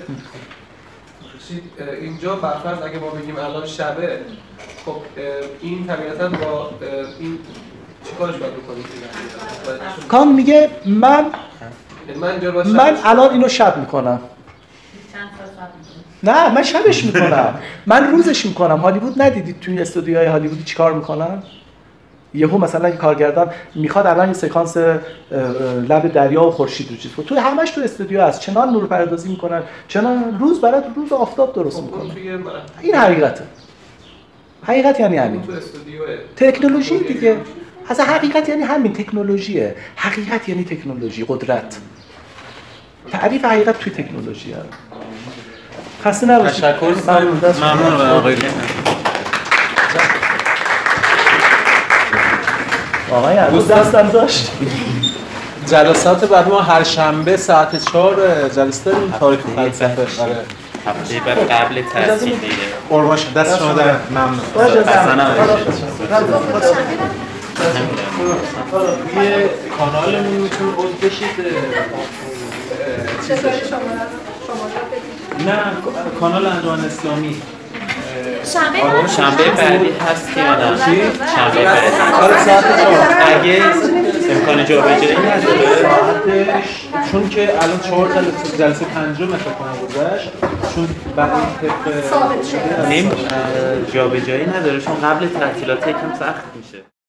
اینجا برفرض اگه ما بگیم الان شبه، خب این طبیعتاً با این چیکارش باید بکنیم؟ کان میگه من الان اینو شب میکنم. نه من شبش میکنم. من روزش میکنم. هالیوود ندیدید توی استودیوهای هالیوودی چیکار میکنن؟ یهو مثلا یه کارگردان میخواد الان یه سکانس لب دریا و خورشید رو چیز کنه. تو همش تو استودیو هست. چنان نورپردازی میکنن، چنان روز برات روز آفتاب درست میکنن. این حقیقته. حقیقت یعنی همین. تکنولوژی دیگه. اصلا حقیقت یعنی همین تکنولوژیه. حقیقت یعنی تکنولوژی، قدرت. تعریف حقیقت توی تکنولوژیه. خسته نباشید. تشکر. ممنون آقای آقای عروض دستم داشت. جلسات بعد ما هر شنبه ساعت 4 جلسه داریم تاریخ فلسفه. هفته بعد قبل تعطیل دیگه. قربان شما دست شما در ممنون. اصلا روی کانالمون میتونید عضو بشید. چطوری شما نه کانال انجمن اسلامی شنبه بعدی هست یا نه؟ شنبه بعدی ساعت 4 اگه امکان جابجایی نداره ساعتش چون که الان 4 جلسه پنجم فکر کنم گذشت چون بعد طبق جابجایی نداره چون قبل تعطیلات یکم سخت میشه.